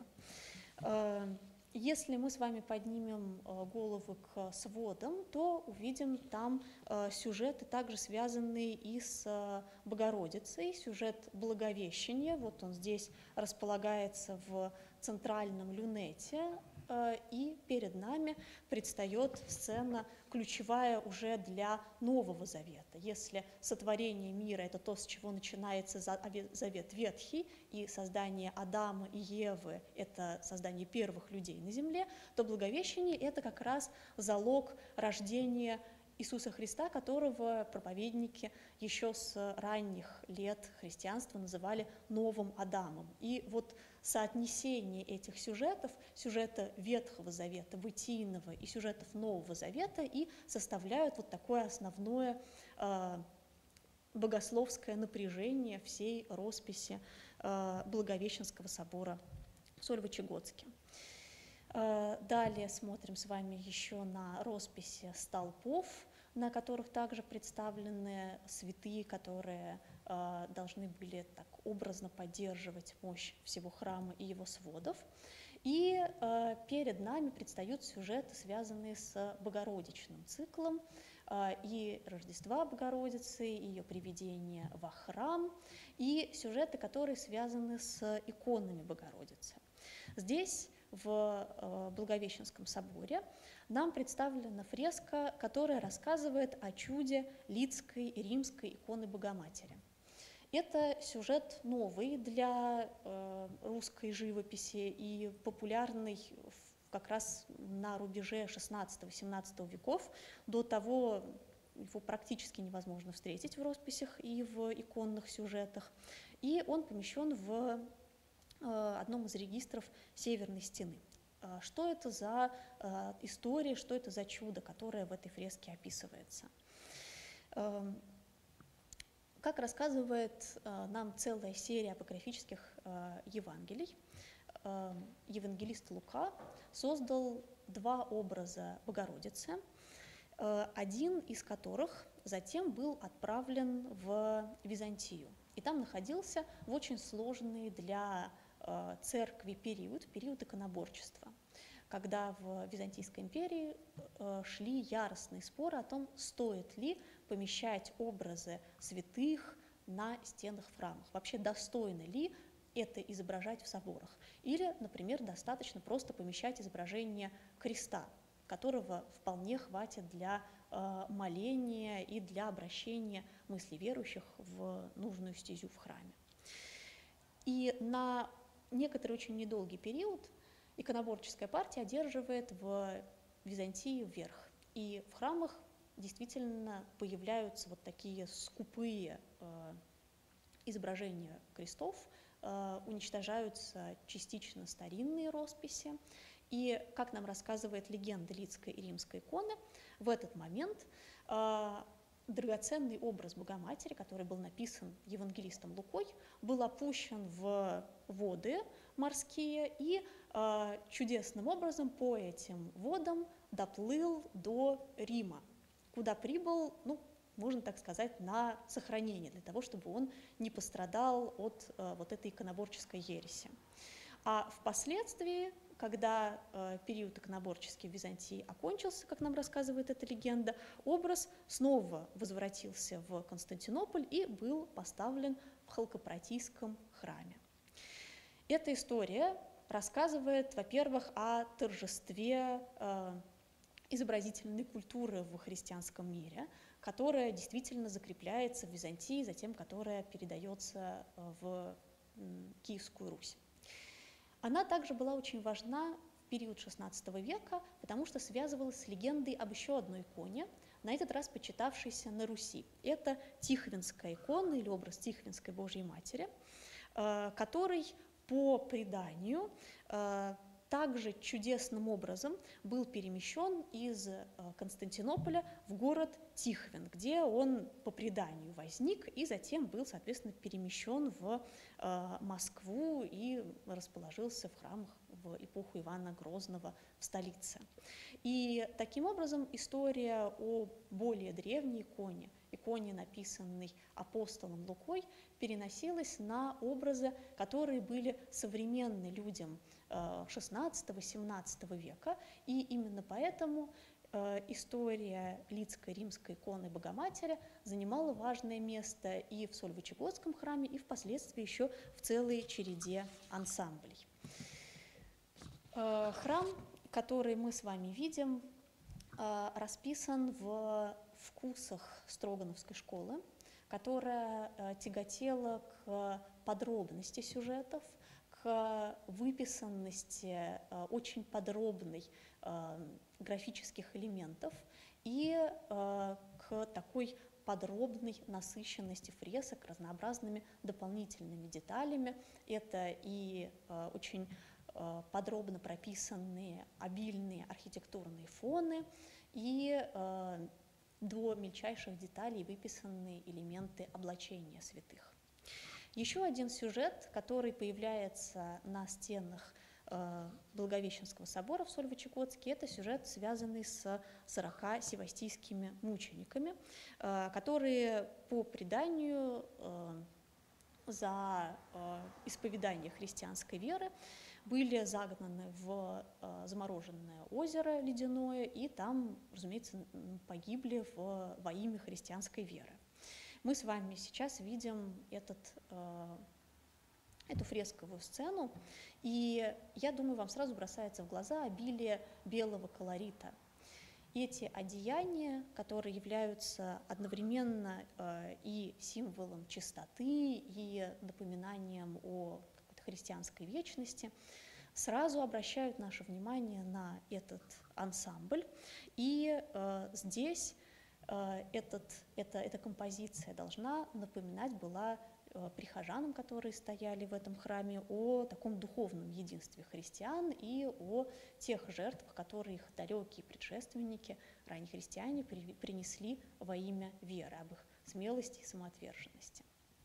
Если мы с вами поднимем головы к сводам, то увидим там сюжеты, также связанные и с Богородицей, сюжет Благовещения. Вот он здесь располагается в центральном люнете, и перед нами предстает сцена, ключевая уже для Нового Завета. Если сотворение мира – это то, с чего начинается Завет Ветхий, и создание Адама и Евы – это создание первых людей на земле, то Благовещение – это как раз залог рождения Иисуса Христа, которого проповедники еще с ранних лет христианства называли новым Адамом. И вот соотнесение этих сюжетов, сюжета Ветхого Завета, Бытийного, и сюжетов Нового Завета, и составляют вот такое основное э, богословское напряжение всей росписи э, Благовещенского собора в Сольвычегодске. Далее смотрим с вами еще на росписи столпов, на которых также представлены святые, которые э, должны были так образно поддерживать мощь всего храма и его сводов. И э, перед нами предстают сюжеты, связанные с Богородичным циклом, э, и Рождества Богородицы, и ее приведение во храм, и сюжеты, которые связаны с иконами Богородицы. Здесь в Благовещенском соборе нам представлена фреска, которая рассказывает о чуде Лидской римской иконы Богоматери. Это сюжет новый для э, русской живописи и популярный как раз на рубеже шестнадцатого-семнадцатого веков. До того его практически невозможно встретить в росписях и в иконных сюжетах. И он помещен в э, одном из регистров Северной стены. Э, что это за э, история, что это за чудо, которое в этой фреске описывается? Э, как рассказывает э, нам целая серия апокрифических э, Евангелий, э, евангелист Лука создал два образа Богородицы, один из которых затем был отправлен в Византию. И там находился в очень сложный для церкви период, период иконоборчества, когда в Византийской империи шли яростные споры о том, стоит ли помещать образы святых на стенах в храмах, вообще достойно ли это изображать в соборах. Или, например, достаточно просто помещать изображение креста, которого вполне хватит для э, моления и для обращения мыслей верующих в нужную стезю в храме. И на некоторый очень недолгий период иконоборческая партия одерживает в Византии верх. И в храмах действительно появляются вот такие скупые э, изображения крестов, э, уничтожаются частично старинные росписи. И, как нам рассказывает легенда Лидской и Римской иконы, в этот момент э, драгоценный образ Богоматери, который был написан евангелистом Лукой, был опущен в воды морские и э, чудесным образом по этим водам доплыл до Рима, куда прибыл, ну, можно так сказать, на сохранение, для того, чтобы он не пострадал от э, вот этой иконоборческой ереси. А впоследствии, когда э, период иконоборческий в Византии окончился, как нам рассказывает эта легенда, образ снова возвратился в Константинополь и был поставлен в Халкопратийском храме. Эта история рассказывает, во-первых, о торжестве э, изобразительной культуры в христианском мире, которая действительно закрепляется в Византии, затем которая передается в Киевскую Русь. Она также была очень важна в период шестнадцатого века, потому что связывалась с легендой об еще одной иконе, на этот раз почитавшейся на Руси. Это Тихвинская икона или образ Тихвинской Божьей Матери, который по преданию также чудесным образом был перемещен из Константинополя в город Тихвин, где он по преданию возник и затем был, соответственно, перемещен в Москву и расположился в храмах в эпоху Ивана Грозного в столице. И таким образом история о более древней иконе, иконе, написанной апостолом Лукой, переносилась на образы, которые были современны людям шестнадцатого-семнадцатого века, и именно поэтому э, история Лидской римской иконы Богоматери занимала важное место и в Сольвычегодском храме, и впоследствии еще в целой череде ансамблей. Э, храм, который мы с вами видим, э, расписан в вкусах Строгановской школы, которая э, тяготела к подробности сюжетов, к выписанности э, очень подробной э, графических элементов и э, к такой подробной насыщенности фресок разнообразными дополнительными деталями. Это и э, очень э, подробно прописанные обильные архитектурные фоны, и э, до мельчайших деталей выписанные элементы облачения святых. Еще один сюжет, который появляется на стенах э, Благовещенского собора в Сольвычегодске, это сюжет, связанный с сорока севастийскими мучениками, э, которые по преданию э, за э, исповедание христианской веры были загнаны в э, замороженное озеро ледяное и там, разумеется, погибли в, во имя христианской веры. Мы с вами сейчас видим этот, э, эту фресковую сцену, и я думаю, вам сразу бросается в глаза обилие белого колорита. эти одеяния, которые являются одновременно и символом чистоты, и напоминанием о какой-то христианской вечности, сразу обращают наше внимание на этот ансамбль. И э, здесь э, этот, эта, эта композиция должна напоминать была э, прихожанам, которые стояли в этом храме, о таком духовном единстве христиан и о тех жертвах, которые их далекие предшественники, ранние христиане, при, принесли во имя веры, об их смелости и самоотверженности.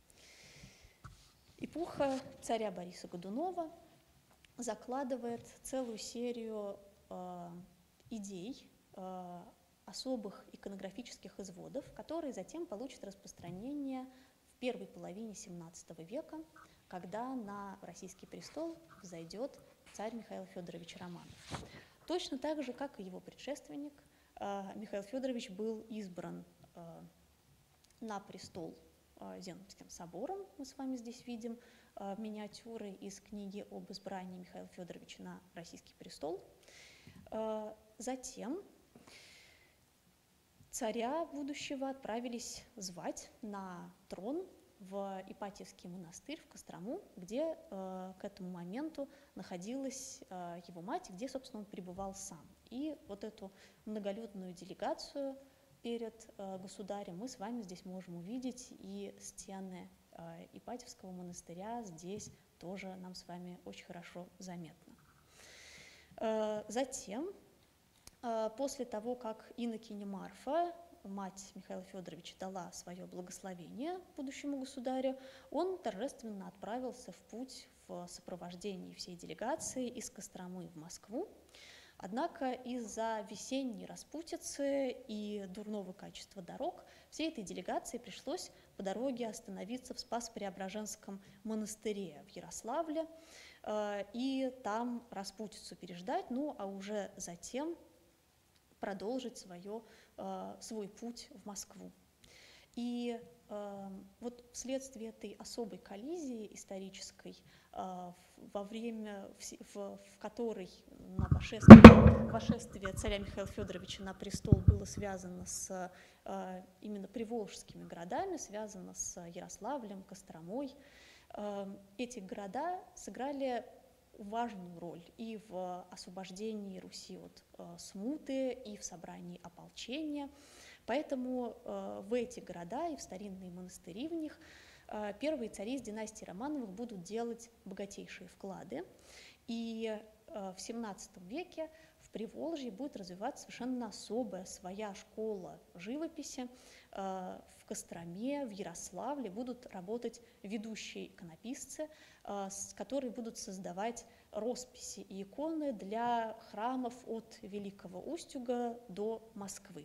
Эпоха царя Бориса Годунова закладывает целую серию э, идей, э, особых иконографических изводов, которые затем получат распространение в первой половине семнадцатого века, когда на российский престол взойдет царь Михаил Федорович Романов. Точно так же, как и его предшественник, э, Михаил Федорович был избран э, на престол э, Зенобским собором. Мы с вами здесь видим миниатюры из книги об избрании Михаила Федоровича на российский престол. Затем царя будущего отправились звать на трон в Ипатьевский монастырь в Кострому, где к этому моменту находилась его мать, где, собственно, он пребывал сам. И вот эту многолюдную делегацию перед государем мы с вами здесь можем увидеть, и стены Ипатьевского монастыря здесь тоже нам с вами очень хорошо заметно. Затем, после того, как инокиня Марфа, мать Михаила Федоровича, дала свое благословение будущему государю, он торжественно отправился в путь в сопровождении всей делегации из Костромы в Москву. Однако из-за весенней распутицы и дурного качества дорог всей этой делегации пришлось по дороге остановиться в Спас-Преображенском монастыре в Ярославле э, и там распутицу переждать, ну а уже затем продолжить свое, э, свой путь в Москву. И э, вот вследствие этой особой коллизии исторической, э, во время, в, в, в которой на вошествие, вошествие царя Михаила Федоровича на престол было связано с э, именно приволжскими городами, связано с Ярославлем, Костромой, э, эти города сыграли важную роль и в освобождении Руси от э, смуты, и в собрании ополчения. Поэтому э, в эти города и в старинные монастыри в них э, первые цари из династии Романовых будут делать богатейшие вклады. И э, в семнадцатом веке в Приволжье будет развиваться совершенно особая своя школа живописи. Э, в Костроме, в Ярославле будут работать ведущие иконописцы, э, с, которые будут создавать росписи и иконы для храмов от Великого Устюга до Москвы.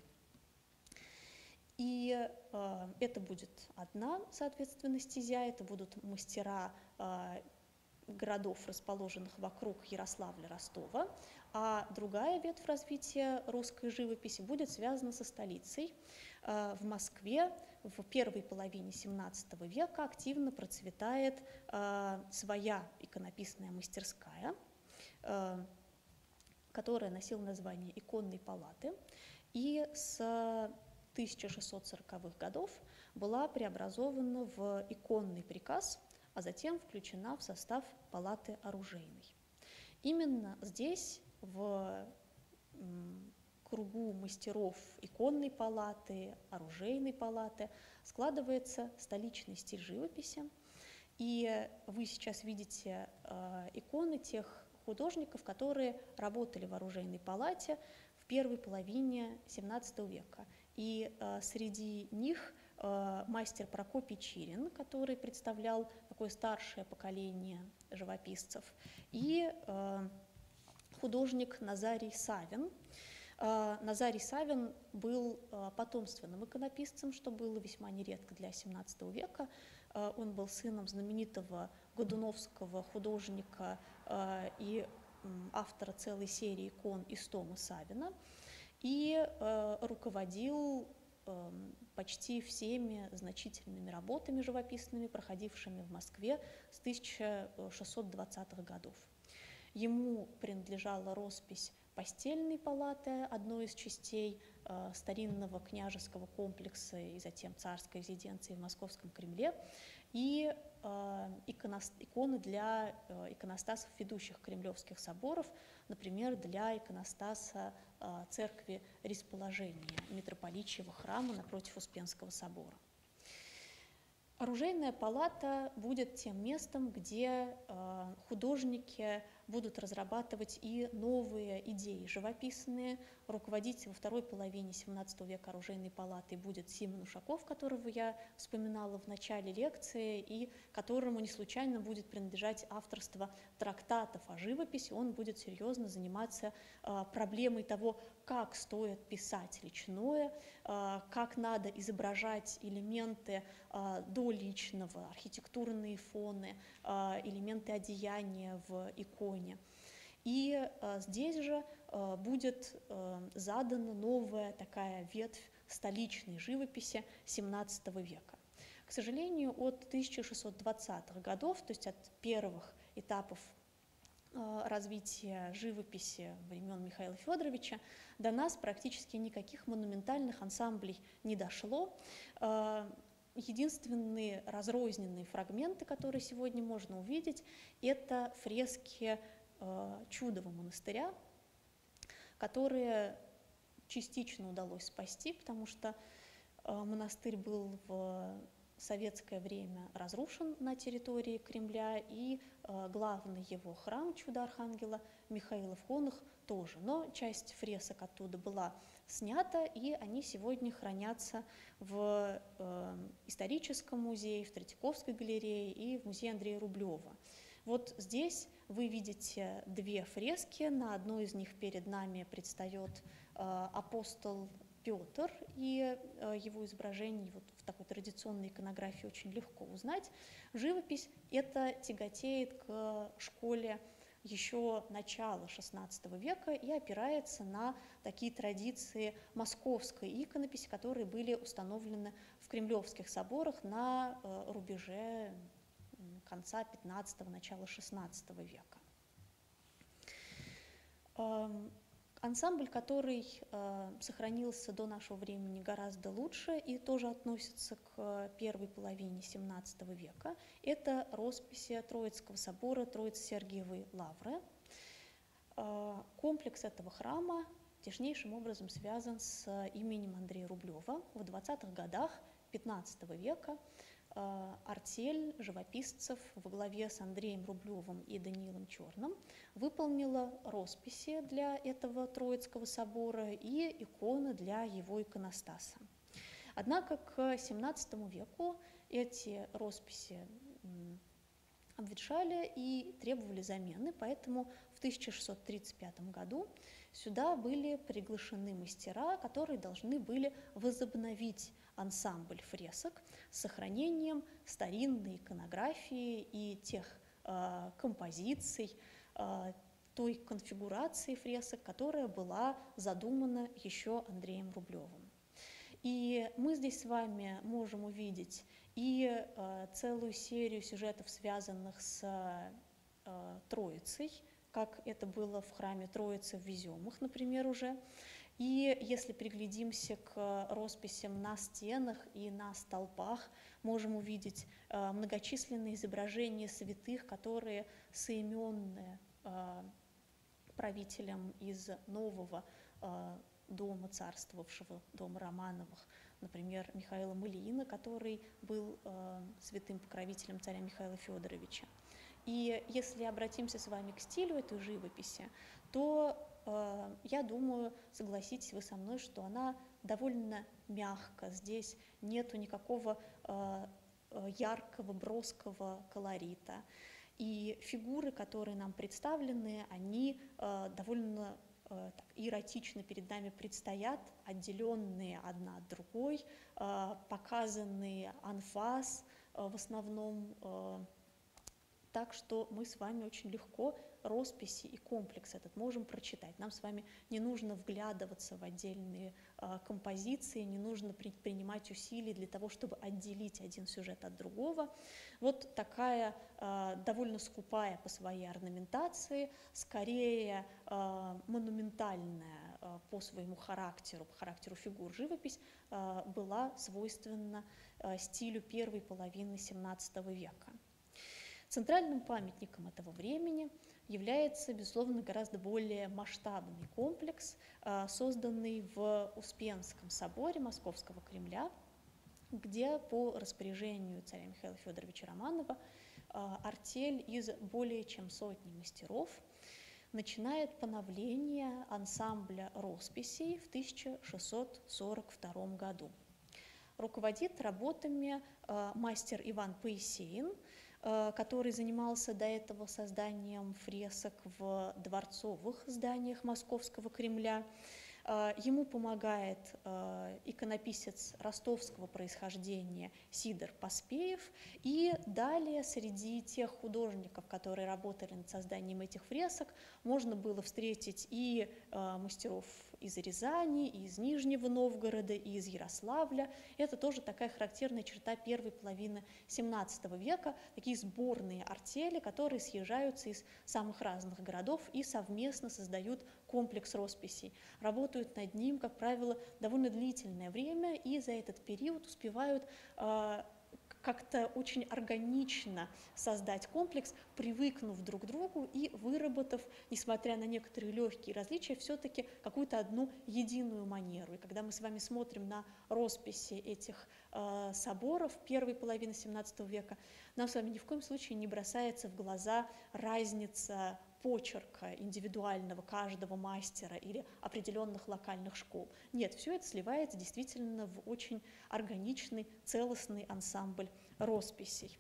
И э, это будет одна, соответственно, стезя, это будут мастера э, городов, расположенных вокруг Ярославля, Ростова, а другая ветвь развития русской живописи будет связана со столицей. Э, в Москве в первой половине семнадцатого века активно процветает э, своя иконописная мастерская, э, которая носила название «Иконной палаты», и с тысяча шестьсот сороковых годов была преобразована в иконный приказ, а затем включена в состав палаты оружейной. Именно здесь, в кругу мастеров иконной палаты, оружейной палаты, складывается столичный стиль живописи. И вы сейчас видите э, иконы тех художников, которые работали в оружейной палате в первой половине семнадцатого века. И э, среди них э, мастер Прокопий Чирин, который представлял такое старшее поколение живописцев, и э, художник Назарий Савин. Э, Назарий Савин был э, потомственным иконописцем, что было весьма нередко для семнадцатого века. Э, он был сыном знаменитого годуновского художника э, и э, автора целой серии икон Истома Савина. И э, руководил э, почти всеми значительными работами живописными, проходившими в Москве с тысяча шестьсот двадцатых годов. Ему принадлежала роспись постельной палаты, одной из частей э, старинного княжеского комплекса и затем царской резиденции в Московском Кремле, и э, иконост, иконы для э, иконостасов ведущих кремлевских соборов, например, для иконостаса э, церкви Расположения, митрополичьего храма напротив Успенского собора. Оружейная палата будет тем местом, где э, художники будут разрабатывать и новые идеи живописные. Руководитель во второй половине семнадцатого века оружейной палаты будет Симон Ушаков, которого я вспоминала в начале лекции, и которому не случайно будет принадлежать авторство трактатов о живописи. Он будет серьезно заниматься э, проблемой того, как стоит писать личное, э, как надо изображать элементы э, доличного, архитектурные фоны, э, элементы одеяния в иконе. И э, здесь же э, будет э, задана новая такая ветвь столичной живописи семнадцатого века. К сожалению, от тысяча шестьсот двадцатых годов, то есть от первых этапов э, развития живописи времен Михаила Федоровича, до нас практически никаких монументальных ансамблей не дошло. Э, Единственные разрозненные фрагменты, которые сегодня можно увидеть, это фрески э, Чудова монастыря, которые частично удалось спасти, потому что э, монастырь был в советское время разрушен на территории Кремля, и э, главный его храм Чуда Архангела Михаила в Хонах тоже. Но часть фресок оттуда была снята, и они сегодня хранятся в э, историческом музее, в Третьяковской галерее и в музее Андрея Рублева. Вот здесь вы видите две фрески. На одной из них перед нами предстает э, апостол Петр, и э, его изображение вот в такой традиционной иконографии очень легко узнать. Живопись это тяготеет к школе еще начала шестнадцатого века и опирается на такие традиции московской иконописи, которые были установлены в кремлевских соборах на э, рубеже конца пятнадцатого, начала шестнадцатого века. Эм, Ансамбль, который э, сохранился до нашего времени гораздо лучше и тоже относится к первой половине семнадцатого века, это росписи Троицкого собора Троице-Сергиевой лавры. Э, комплекс этого храма теснейшим образом связан с именем Андрея Рублева. В двадцатых годах пятнадцатого века э, артель живописцев во главе с Андреем Рублевым и Даниилом Черным выполнила росписи для этого Троицкого собора и иконы для его иконостаса. Однако к семнадцатому веку эти росписи обветшали и требовали замены, поэтому в тысяча шестьсот тридцать пятом году сюда были приглашены мастера, которые должны были возобновить ансамбль фресок с сохранением старинной иконографии и тех э, композиций, э, той конфигурации фресок, которая была задумана еще Андреем Рублевым. И мы здесь с вами можем увидеть и э, целую серию сюжетов, связанных с э, Троицей, как это было в храме Троицы в Веземах, например, уже. И если приглядимся к росписям на стенах и на столпах, можем увидеть э, многочисленные изображения святых, которые соименны э, правителем из нового э, дома царствовавшего, дома Романовых, например, Михаила Ильина, который был э, святым покровителем царя Михаила Федоровича. И если обратимся с вами к стилю этой живописи, то э, я думаю, согласитесь вы со мной, что она довольно мягко. Здесь нету никакого э, яркого, броского колорита. И фигуры, которые нам представлены, они э, довольно э, так, иеротично перед нами предстоят, отделенные одна от другой, э, показанные анфас, э, в основном э, так что мы с вами очень легко росписи и комплекс этот можем прочитать. Нам с вами не нужно вглядываться в отдельные э, композиции, не нужно предпринимать усилий для того, чтобы отделить один сюжет от другого. Вот такая э, довольно скупая по своей орнаментации, скорее э, монументальная э, по своему характеру, по характеру фигур живопись э, была свойственна э, стилю первой половины семнадцатого века. Центральным памятником этого времени является, безусловно, гораздо более масштабный комплекс, созданный в Успенском соборе Московского Кремля, где по распоряжению царя Михаила Федоровича Романова артель из более чем сотни мастеров начинает поновление ансамбля росписей в тысяча шестьсот сорок втором году. Руководит работами мастер Иван Паисеин, который занимался до этого созданием фресок в дворцовых зданиях Московского Кремля. Ему помогает иконописец ростовского происхождения Сидор Поспеев. И далее среди тех художников, которые работали над созданием этих фресок, можно было встретить и мастеров из Рязани, и из Нижнего Новгорода, и из Ярославля. Это тоже такая характерная черта первой половины семнадцатого века, такие сборные артели, которые съезжаются из самых разных городов и совместно создают комплекс росписей. Работают над ним, как правило, довольно длительное время, и за этот период успевают э, как-то очень органично создать комплекс, привыкнув друг к другу и выработав, несмотря на некоторые легкие различия, все-таки какую-то одну единую манеру. И когда мы с вами смотрим на росписи этих э, соборов первой половины семнадцатого века, нам с вами ни в коем случае не бросается в глаза разница почерка индивидуального каждого мастера или определенных локальных школ. Нет, все это сливается действительно в очень органичный, целостный ансамбль росписей.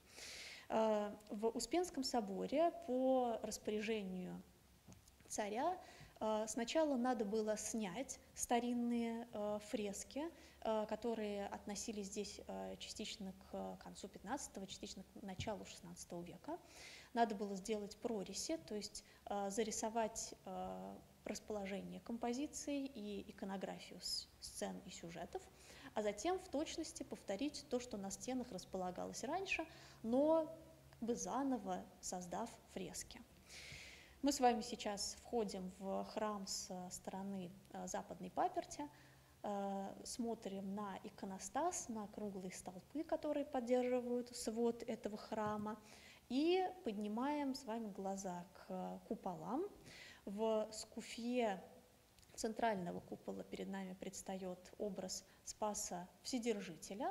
В Успенском соборе по распоряжению царя сначала надо было снять старинные фрески, которые относились здесь частично к концу пятнадцатого, частично к началу шестнадцатого века. Надо было сделать прорези, то есть зарисовать расположение композиций и иконографию сцен и сюжетов, а затем в точности повторить то, что на стенах располагалось раньше, но как бы заново создав фрески. Мы с вами сейчас входим в храм со стороны западной паперти, смотрим на иконостас, на круглые столпы, которые поддерживают свод этого храма, и поднимаем с вами глаза к куполам. В скуфье центрального купола перед нами предстает образ Спаса Вседержителя,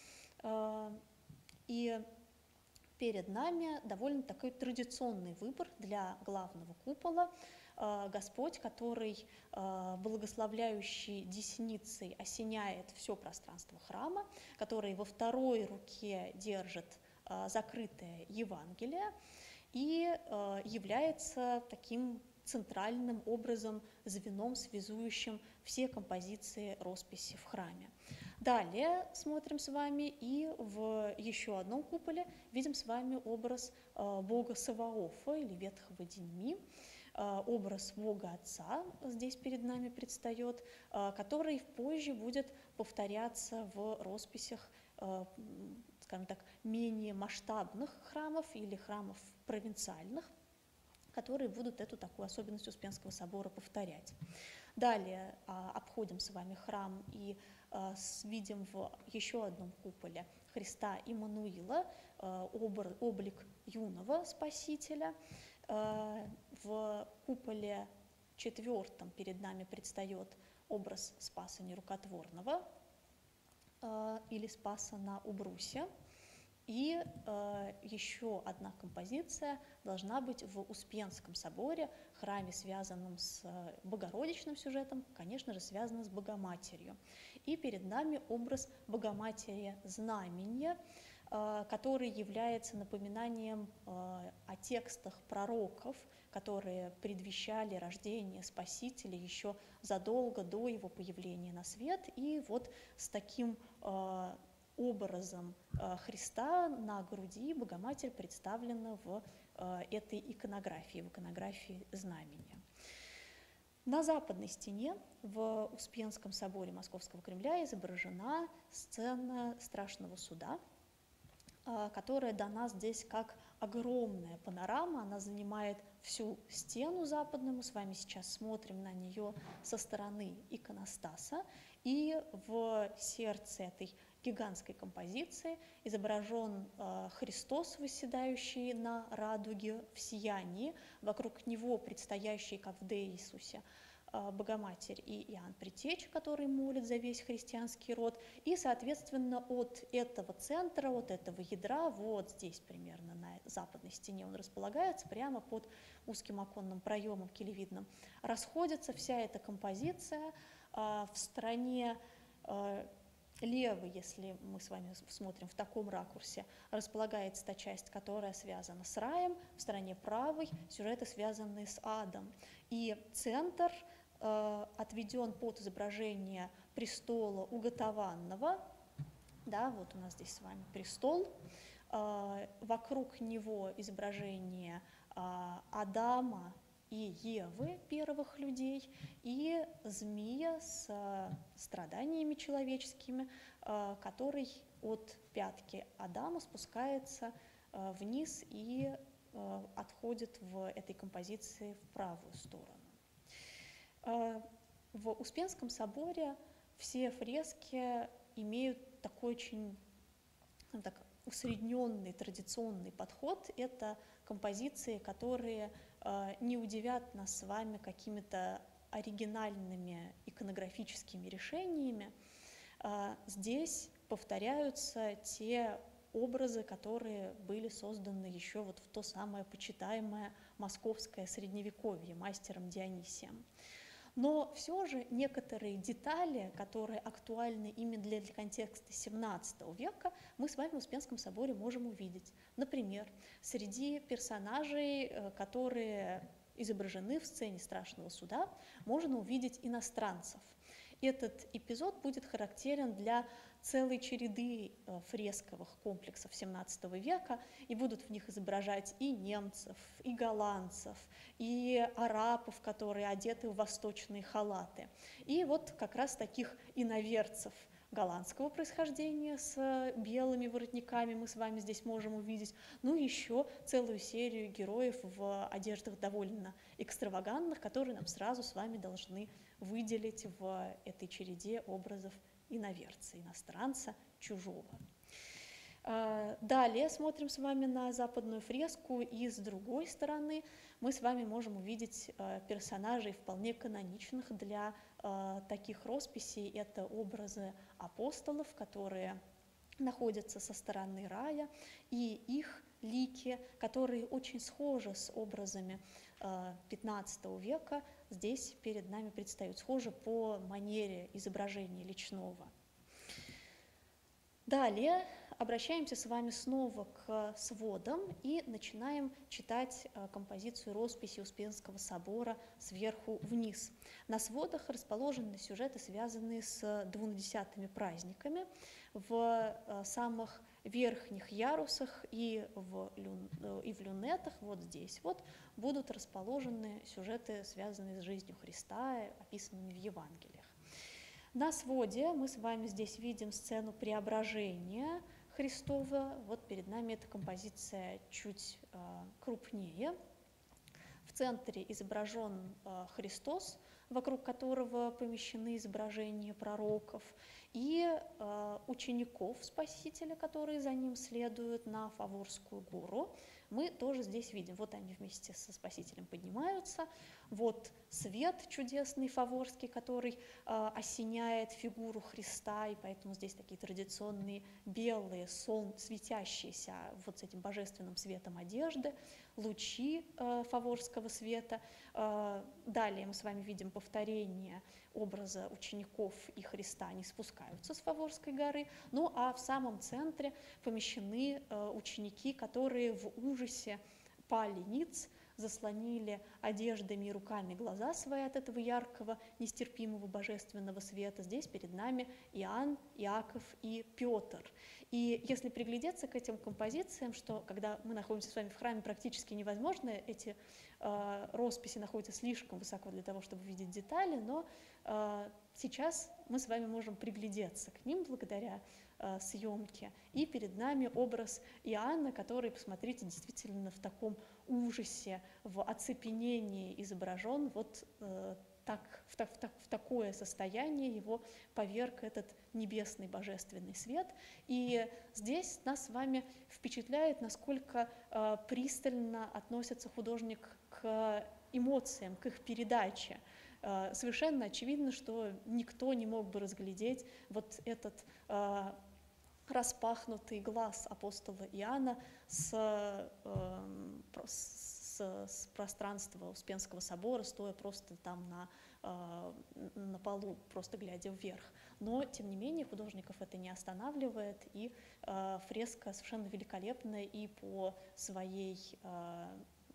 и перед нами довольно такой традиционный выбор для главного купола. Господь, который благословляющей десницей осеняет все пространство храма, который во второй руке держит закрытое Евангелие и является таким центральным образом, звеном, связующим все композиции росписи в храме. Далее смотрим с вами и в еще одном куполе видим с вами образ бога Саваофа или ветхого Деньми, образ Бога Отца здесь перед нами предстает, который позже будет повторяться в росписях, скажем так, менее масштабных храмов или храмов провинциальных, которые будут эту такую особенность Успенского собора повторять. Далее а, обходим с вами храм и а, с, видим в еще одном куполе Христа Иммануила, а, обр, облик юного Спасителя. А, в куполе четвертом перед нами предстает образ Спаса Нерукотворного а, или Спаса на Убрусе. И э, еще одна композиция должна быть в Успенском соборе, храме, связанном с богородичным сюжетом, конечно же, связанном с Богоматерью. И перед нами образ Богоматери Знамения, э, который является напоминанием э, о текстах пророков, которые предвещали рождение Спасителя еще задолго до его появления на свет. И вот с таким э, образом Христа на груди Богоматерь представлена в этой иконографии, в иконографии знамения. На западной стене в Успенском соборе Московского Кремля изображена сцена Страшного суда, которая дана здесь как огромная панорама. Она занимает всю стену западную. Мы с вами сейчас смотрим на нее со стороны иконостаса. И в сердце этой гигантской композиции изображен э, Христос, восседающий на радуге в сиянии, вокруг него предстоящий, как в Де Иисусе, э, Богоматерь и Иоанн Предтеча, который молит за весь христианский род, и, соответственно, от этого центра, от этого ядра, вот здесь примерно на западной стене он располагается, прямо под узким оконным проемом келевидным, расходится вся эта композиция. э, в стороне э, левый, если мы с вами смотрим в таком ракурсе, располагается та часть, которая связана с раем, в стороне правой сюжеты, связанные с адом. И центр э, отведен под изображение престола уготованного. Да, вот у нас здесь с вами престол. Э, вокруг него изображение э, Адама и Евы, первых людей, и змея с страданиями человеческими, который от пятки Адама спускается вниз и отходит в этой композиции в правую сторону. В Успенском соборе все фрески имеют такой очень так, усредненный традиционный подход. Это композиции, которые э, не удивят нас с вами какими-то оригинальными иконографическими решениями. Э, здесь повторяются те образы, которые были созданы еще вот в то самое почитаемое московское средневековье мастером Дионисием. Но все же некоторые детали, которые актуальны именно для, для контекста семнадцатого века, мы с вами в Успенском соборе можем увидеть. Например, среди персонажей, которые изображены в сцене Страшного суда, можно увидеть иностранцев. Этот эпизод будет характерен для целой череды фресковых комплексов семнадцатого века, и будут в них изображать и немцев, и голландцев, и арабов, которые одеты в восточные халаты. И вот как раз таких иноверцев голландского происхождения с белыми воротниками мы с вами здесь можем увидеть, ну и еще целую серию героев в одеждах довольно экстравагантных, которые нам сразу с вами должны выделить в этой череде образов иноверца, иностранца, чужого. Далее смотрим с вами на западную фреску, и с другой стороны мы с вами можем увидеть персонажей вполне каноничных для таких росписей. Это образы апостолов, которые находятся со стороны рая, и их лики, которые очень схожи с образами пятнадцатого века, здесь перед нами предстают, схожи по манере изображения личного. Далее обращаемся с вами снова к сводам и начинаем читать композицию росписи Успенского собора сверху вниз. На сводах расположены сюжеты, связанные с двунадесятыми праздниками. В самых верхних ярусах и в, люн, и в люнетах, вот здесь вот, будут расположены сюжеты, связанные с жизнью Христа, описанными в Евангелиях. На своде мы с вами здесь видим сцену преображения Христова. Вот перед нами эта композиция чуть э, крупнее. В центре изображен э, Христос, вокруг которого помещены изображения пророков, и э, учеников Спасителя, которые за ним следуют на Фаворскую гору, мы тоже здесь видим. Вот они вместе со Спасителем поднимаются, вот свет чудесный фаворский, который э, осеняет фигуру Христа, и поэтому здесь такие традиционные белые, сон, светящиеся вот с этим божественным светом одежды, лучи э, фаворского света. Э, далее мы с вами видим повторение образа учеников и Христа, они спускаются с Фаворской горы, ну а в самом центре помещены э, ученики, которые в ужасе пали ниц заслонили одеждами и руками глаза свои от этого яркого, нестерпимого божественного света. Здесь перед нами Иоанн, Иаков и Петр. И если приглядеться к этим композициям, что когда мы находимся с вами в храме, практически невозможно, эти э, росписи находятся слишком высоко для того, чтобы видеть детали, но э, сейчас мы с вами можем приглядеться к ним благодаря э, съемке. И перед нами образ Иоанна, который, посмотрите, действительно в таком ужасе, в оцепенении изображен, вот э, так, в, так, в, так, в такое состояние его поверг этот небесный божественный свет. И здесь нас с вами впечатляет, насколько э, пристально относится художник к эмоциям, к их передаче. Э, совершенно очевидно, что никто не мог бы разглядеть вот этот э, распахнутый глаз апостола Иоанна с, э, с, с пространства Успенского собора, стоя просто там на, э, на полу, просто глядя вверх. Но, тем не менее, художников это не останавливает, и э, фреска совершенно великолепная и по своей, э,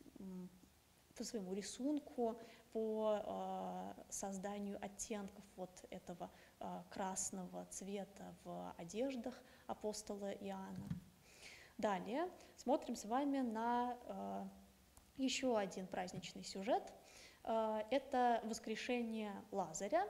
по своему рисунку, по э, созданию оттенков вот этого э, красного цвета в одеждах апостола Иоанна. Далее смотрим с вами на э, еще один праздничный сюжет. Э, это воскрешение Лазаря.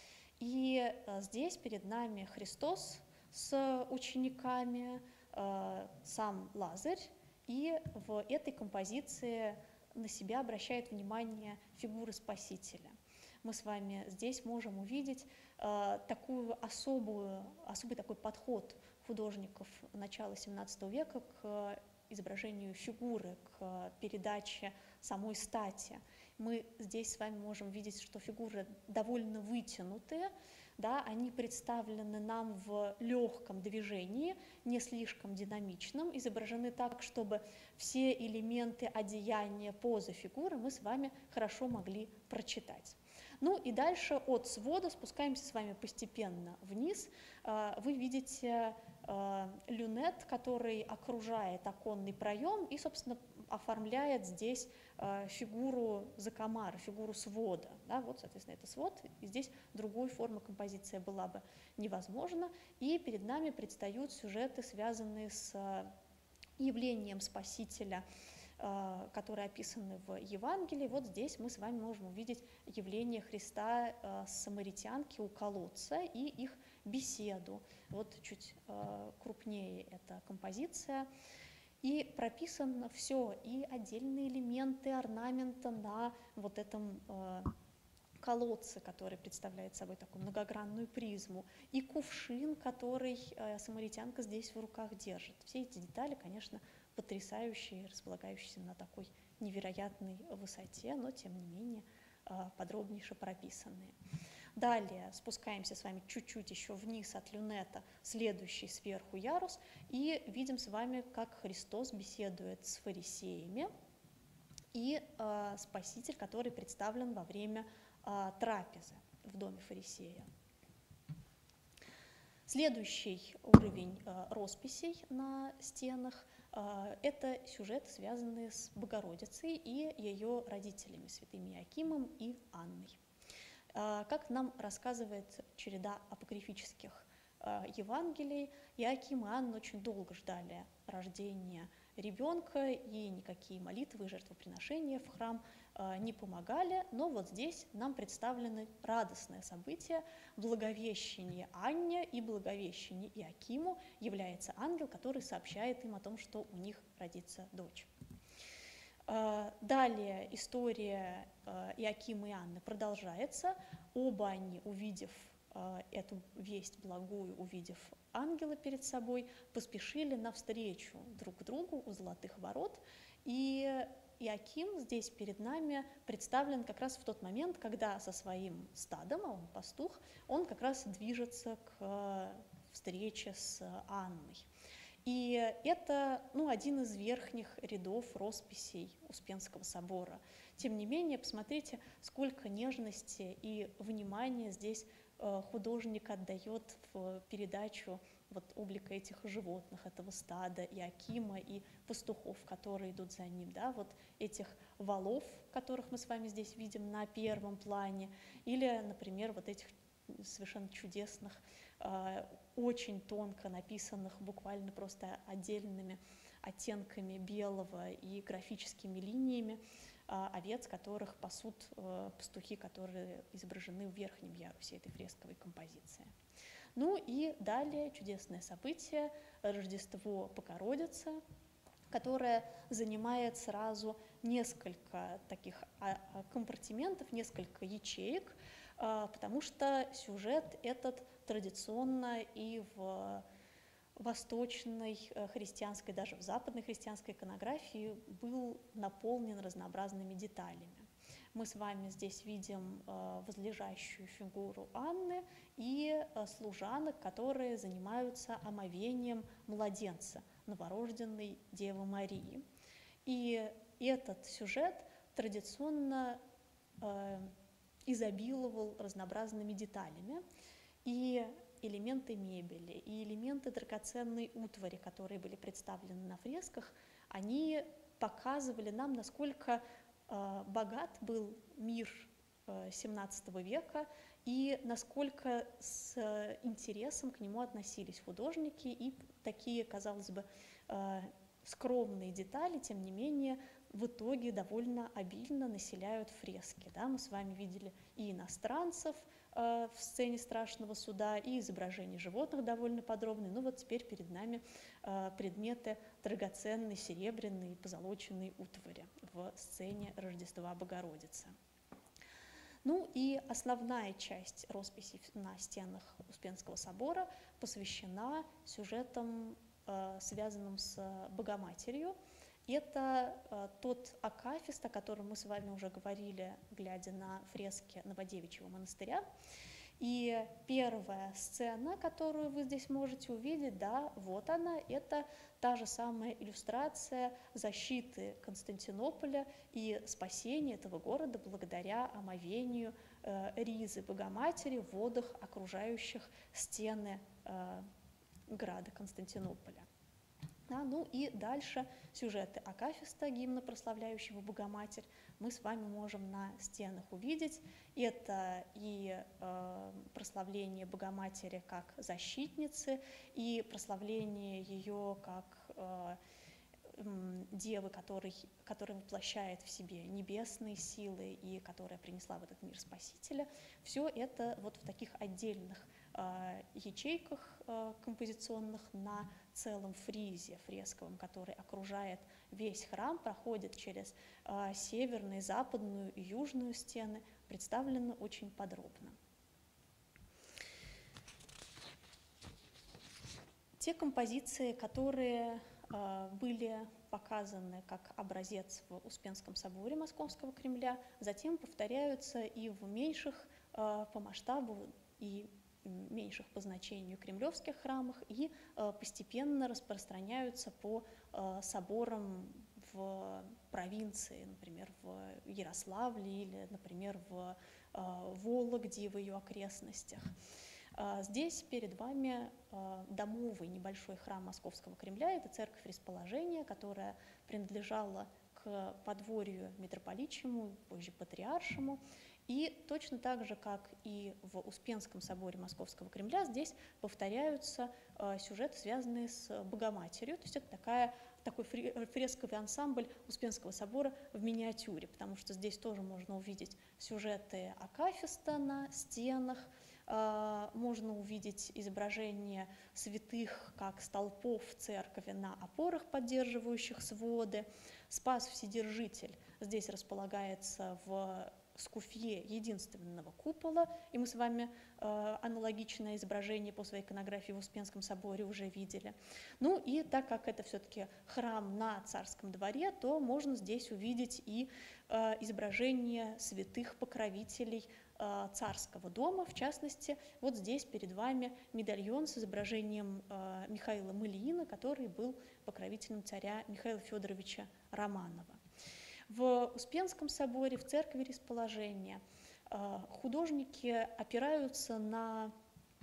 И э, здесь перед нами Христос с учениками, э, сам Лазарь, и в этой композиции на себя обращает внимание фигура Спасителя. Мы с вами здесь можем увидеть э, такую особую, особый такой подход художников начала семнадцатого века к изображению фигуры, к передаче самой стати. Мы здесь с вами можем видеть, что фигуры довольно вытянутые, да, они представлены нам в легком движении, не слишком динамичном, изображены так, чтобы все элементы одеяния, позы фигуры мы с вами хорошо могли прочитать. Ну и дальше от свода спускаемся с вами постепенно вниз. Вы видите люнет, который окружает оконный проем и, собственно, оформляет здесь фигуру закомара, фигуру свода. Да, вот, соответственно, это свод, и здесь другой формы композиции была бы невозможна. И перед нами предстают сюжеты, связанные с явлением Спасителя, которые описаны в Евангелии. Вот здесь мы с вами можем увидеть явление Христа с самаритянки у колодца и их беседу. Вот чуть крупнее эта композиция. И прописано все, и отдельные элементы орнамента на вот этом э, колодце, который представляет собой такую многогранную призму, и кувшин, который э, самаритянка здесь в руках держит. Все эти детали, конечно, потрясающие, располагающиеся на такой невероятной высоте, но, тем не менее, э, подробнейше прописанные. Далее спускаемся с вами чуть-чуть еще вниз от люнета, следующий сверху ярус, и видим с вами, как Христос беседует с фарисеями и э, Спаситель, который представлен во время э, трапезы в доме фарисея. Следующий уровень э, росписей на стенах э, – это сюжеты, связанные с Богородицей и ее родителями, святыми Иоакимом и Анной. Как нам рассказывает череда апокрифических Евангелий, Иоаким и Анна очень долго ждали рождения ребенка, и никакие молитвы и жертвоприношения в храм не помогали, но вот здесь нам представлены радостные события. Благовещение Анне и благовещение Иоакиму является ангел, который сообщает им о том, что у них родится дочь. Далее история Иоакима и Анны продолжается. Оба они, увидев эту весть благую, увидев ангела перед собой, поспешили навстречу друг другу у золотых ворот. И Иоаким здесь перед нами представлен как раз в тот момент, когда со своим стадом, а он пастух, он как раз движется к встрече с Анной. И это ну, один из верхних рядов росписей Успенского собора. Тем не менее, посмотрите, сколько нежности и внимания здесь художник отдает в передачу вот облика этих животных, этого стада, Иоакима, и пастухов, которые идут за ним, да, вот этих валов, которых мы с вами здесь видим на первом плане, или, например, вот этих совершенно чудесных, очень тонко написанных, буквально просто отдельными оттенками белого и графическими линиями овец, которых пасут пастухи, которые изображены в верхнем ярусе этой фресковой композиции. Ну и далее чудесное событие — Рождество Богородицы, которое занимает сразу несколько таких компартиментов, несколько ячеек, потому что сюжет этот традиционно и в восточной христианской, даже в западной христианской иконографии был наполнен разнообразными деталями. Мы с вами здесь видим возлежащую фигуру Анны и служанок, которые занимаются омовением младенца, новорожденной Девы Марии. И этот сюжет традиционно изобиловал разнообразными деталями, и элементы мебели, и элементы драгоценной утвари, которые были представлены на фресках, они показывали нам, насколько э, богат был мир э, семнадцатого века и насколько с э, интересом к нему относились художники, и такие, казалось бы, э, скромные детали, тем не менее, в итоге довольно обильно населяют фрески. Да? Мы с вами видели и иностранцев э, в сцене страшного суда, и изображения животных довольно подробные. Ну вот теперь перед нами э, предметы драгоценной, серебряной и позолоченной утвари в сцене Рождества Богородицы. Ну и основная часть росписей на стенах Успенского собора посвящена сюжетам, э, связанным с Богоматерью. Это э, тот акафист, о котором мы с вами уже говорили, глядя на фрески Новодевичьего монастыря. И первая сцена, которую вы здесь можете увидеть, да, вот она, это та же самая иллюстрация защиты Константинополя и спасения этого города благодаря омовению э, ризы Богоматери в водах, окружающих стены э, града Константинополя. Да, ну и дальше сюжеты акафиста, гимна, прославляющего Богоматерь, мы с вами можем на стенах увидеть. Это и э, прославление Богоматери как защитницы, и прославление ее как э, девы, который, которая воплощает в себе небесные силы и которая принесла в этот мир Спасителя. Все это вот в таких отдельных э, ячейках э, композиционных на целом фризе фресковом, который окружает весь храм, проходит через э, северную, западную и южную стены, представлено очень подробно. Те композиции, которые э, были показаны как образец в Успенском соборе Московского Кремля, затем повторяются и в меньших э, по масштабу и меньших по значению кремлевских храмах и э, постепенно распространяются по э, соборам в провинции, например, в Ярославле или, например, в э, Вологде, в ее окрестностях. Э, здесь перед вами э, домовый небольшой храм Московского Кремля, это церковь Расположения, которая принадлежала к подворью митрополичьему, позже патриаршему. И точно так же, как и в Успенском соборе Московского Кремля, здесь повторяются э, сюжеты, связанные с Богоматерью. То есть это такая, такой фресковый ансамбль Успенского собора в миниатюре, потому что здесь тоже можно увидеть сюжеты акафиста на стенах, э, можно увидеть изображения святых, как столпов церкви на опорах, поддерживающих своды. Спас Вседержитель здесь располагается в скуфье единственного купола, и мы с вами э, аналогичное изображение по своей иконографии в Успенском соборе уже видели. Ну и так как это все-таки храм на Царском дворе, то можно здесь увидеть и э, изображение святых покровителей э, царского дома, в частности, вот здесь перед вами медальон с изображением э, Михаила Мыльина, который был покровителем царя Михаила Федоровича Романова. В Успенском соборе, в церкви Расположения художники опираются на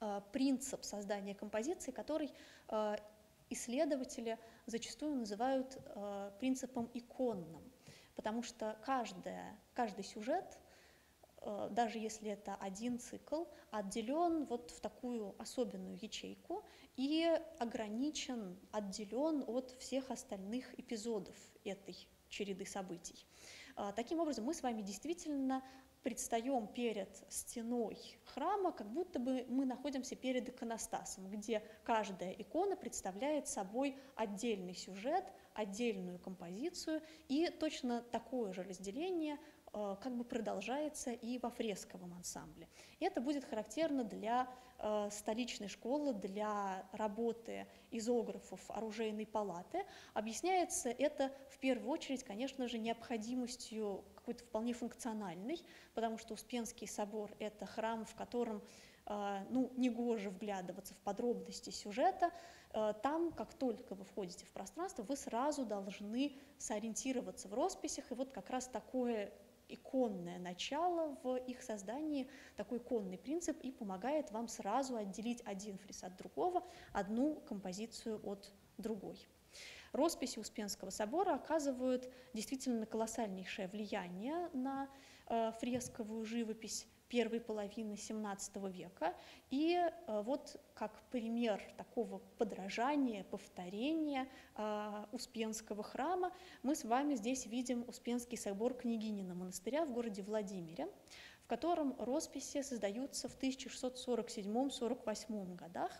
принцип создания композиции, который исследователи зачастую называют принципом иконным, потому что каждая, каждый сюжет, даже если это один цикл, отделен вот в такую особенную ячейку и ограничен, отделен от всех остальных эпизодов этой череды событий. Таким образом, мы с вами действительно предстаем перед стеной храма, как будто бы мы находимся перед иконостасом, где каждая икона представляет собой отдельный сюжет, отдельную композицию, и точно такое же разделение как бы продолжается и во фресковом ансамбле. И это будет характерно для э, столичной школы, для работы изографов оружейной палаты. Объясняется это в первую очередь, конечно же, необходимостью какой-то вполне функциональной, потому что Успенский собор – это храм, в котором э, ну, негоже вглядываться в подробности сюжета. Э, там, как только вы входите в пространство, вы сразу должны сориентироваться в росписях, и вот как раз такое иконное начало в их создании, такой иконный принцип и помогает вам сразу отделить один фриз от другого, одну композицию от другой. Росписи Успенского собора оказывают действительно колоссальнейшее влияние на э, фресковую живопись первой половины семнадцатого века. И э, вот как пример такого подражания, повторения э, Успенского храма мы с вами здесь видим Успенский собор Княгинина монастыря в городе Владимире, в котором росписи создаются в тысяча шестьсот сорок седьмом — сорок восьмом годах.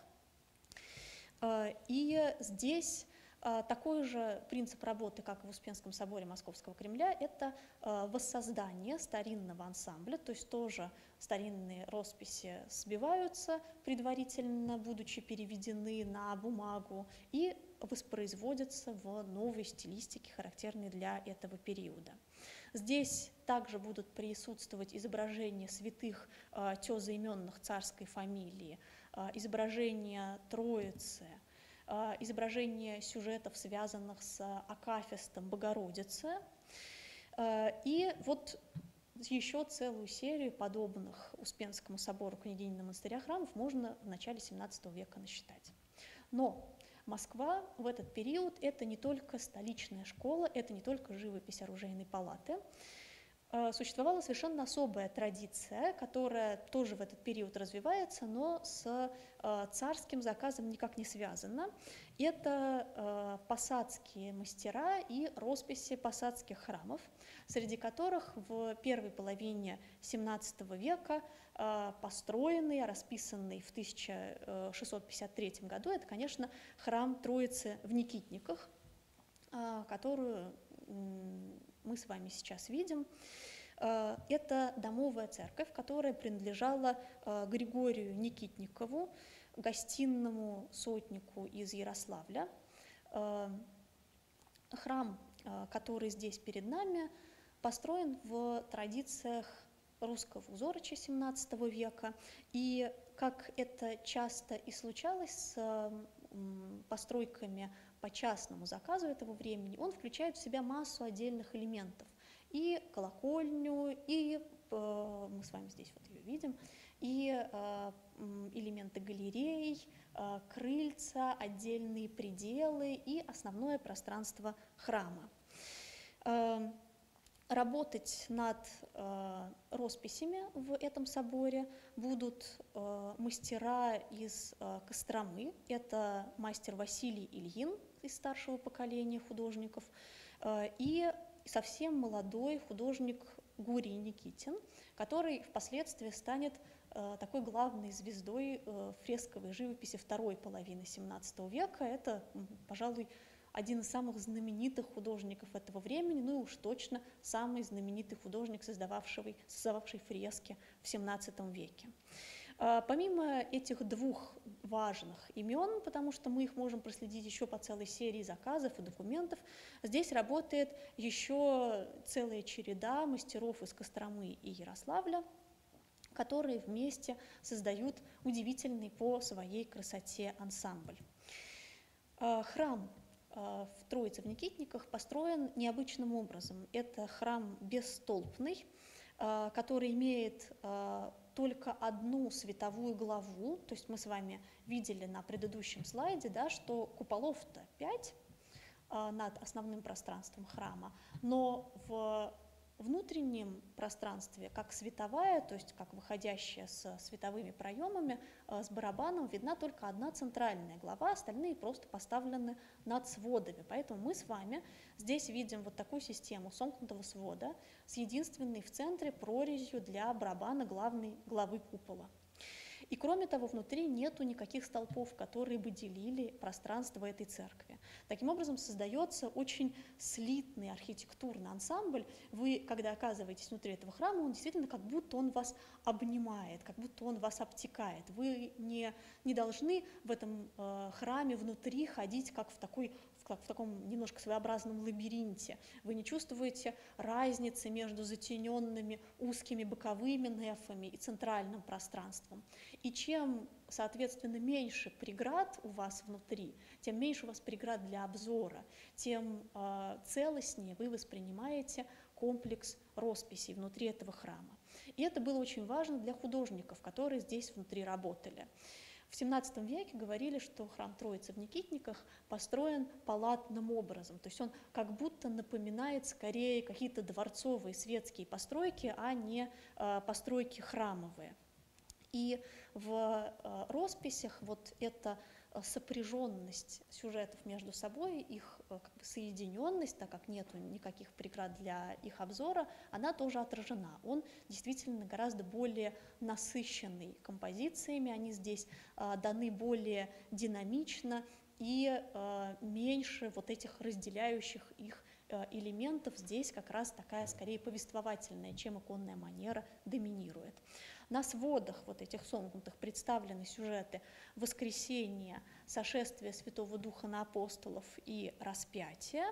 Э, и здесь такой же принцип работы, как и в Успенском соборе Московского Кремля, это воссоздание старинного ансамбля, то есть тоже старинные росписи сбиваются предварительно, будучи переведены на бумагу, и воспроизводятся в новой стилистике, характерной для этого периода. Здесь также будут присутствовать изображения святых тезаименных царской фамилии, изображения Троицы, изображение сюжетов, связанных с Акафистом Богородицы, и вот еще целую серию подобных Успенскому собору Княгинина монастыря храмов можно в начале семнадцатого века насчитать. Но Москва в этот период – это не только столичная школа, это не только живопись оружейной палаты. Существовала совершенно особая традиция, которая тоже в этот период развивается, но с царским заказом никак не связана. Это посадские мастера и росписи посадских храмов, среди которых в первой половине семнадцатого века построенный, расписанный в тысяча шестьсот пятьдесят третьем году, это, конечно, храм Троицы в Никитниках, которую мы с вами сейчас видим. Это домовая церковь, которая принадлежала Григорию Никитникову, гостинному сотнику из Ярославля. Храм, который здесь перед нами, построен в традициях русского узороча семнадцатого века, и как это часто и случалось с постройками по частному заказу этого времени, он включает в себя массу отдельных элементов. И колокольню, и э, мы с вами здесь вот ее видим, и э, элементы галерей, э, крыльца, отдельные пределы и основное пространство храма. Э, работать над э, росписями в этом соборе будут э, мастера из э, Костромы. Это мастер Василий Ильин из старшего поколения художников, э, и совсем молодой художник Гурий Никитин, который впоследствии станет э, такой главной звездой э, фресковой живописи второй половины семнадцатого века. Это, пожалуй, один из самых знаменитых художников этого времени, ну и уж точно самый знаменитый художник, создававший, создававший фрески в семнадцатом веке. Помимо этих двух важных имен, потому что мы их можем проследить еще по целой серии заказов и документов, здесь работает еще целая череда мастеров из Костромы и Ярославля, которые вместе создают удивительный по своей красоте ансамбль. Храм в Троице в Никитниках построен необычным образом. Это храм бесстолпный, который имеет только одну световую главу, то есть мы с вами видели на предыдущем слайде, да, что куполов-то пять над основным пространством храма, но в внутреннем пространстве, как световая, то есть как выходящая с световыми проемами, с барабаном, видна только одна центральная глава, остальные просто поставлены над сводами. Поэтому мы с вами здесь видим вот такую систему сомкнутого свода с единственной в центре прорезью для барабана главной главы купола. И кроме того, внутри нету никаких столпов, которые бы делили пространство этой церкви. Таким образом, создается очень слитный архитектурный ансамбль. Вы, когда оказываетесь внутри этого храма, он действительно как будто он вас обнимает, как будто он вас обтекает. Вы не, не должны в этом э, храме внутри ходить как в такой как в таком немножко своеобразном лабиринте. Вы не чувствуете разницы между затененными узкими боковыми нефами и центральным пространством. И чем, соответственно, меньше преград у вас внутри, тем меньше у вас преград для обзора, тем э, целостнее вы воспринимаете комплекс росписей внутри этого храма. И это было очень важно для художников, которые здесь внутри работали. В семнадцатом веке говорили, что храм Троицы в Никитниках построен палатным образом, то есть он как будто напоминает скорее какие-то дворцовые светские постройки, а не э, постройки храмовые. И в э, росписях вот эта сопряженность сюжетов между собой, их как бы соединенность, так как нет никаких преград для их обзора, она тоже отражена. Он действительно гораздо более насыщенный композициями, они здесь а, даны более динамично и а, меньше вот этих разделяющих их а, элементов. Здесь как раз такая скорее повествовательная, чем иконная манера доминирует. На сводах вот этих сомкнутых представлены сюжеты воскресения, сошествия Святого Духа на апостолов и распятия.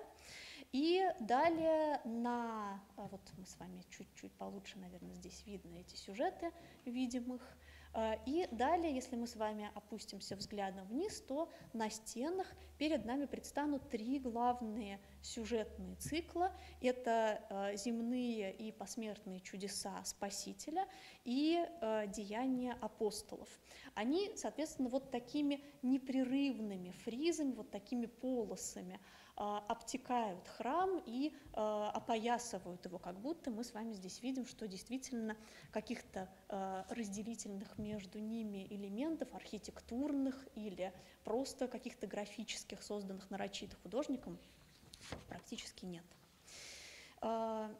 И далее на, вот мы с вами чуть-чуть получше, наверное, здесь видно эти сюжеты, видим их. И далее, если мы с вами опустимся взглядом вниз, то на стенах перед нами предстанут три главные сюжетные цикла. Это земные и посмертные чудеса Спасителя и деяния апостолов. Они, соответственно, вот такими непрерывными фризами, вот такими полосами обтекают храм и э, опоясывают его, как будто мы с вами здесь видим, что действительно каких-то э, разделительных между ними элементов, архитектурных или просто каких-то графических, созданных нарочито художником, практически нет. Э,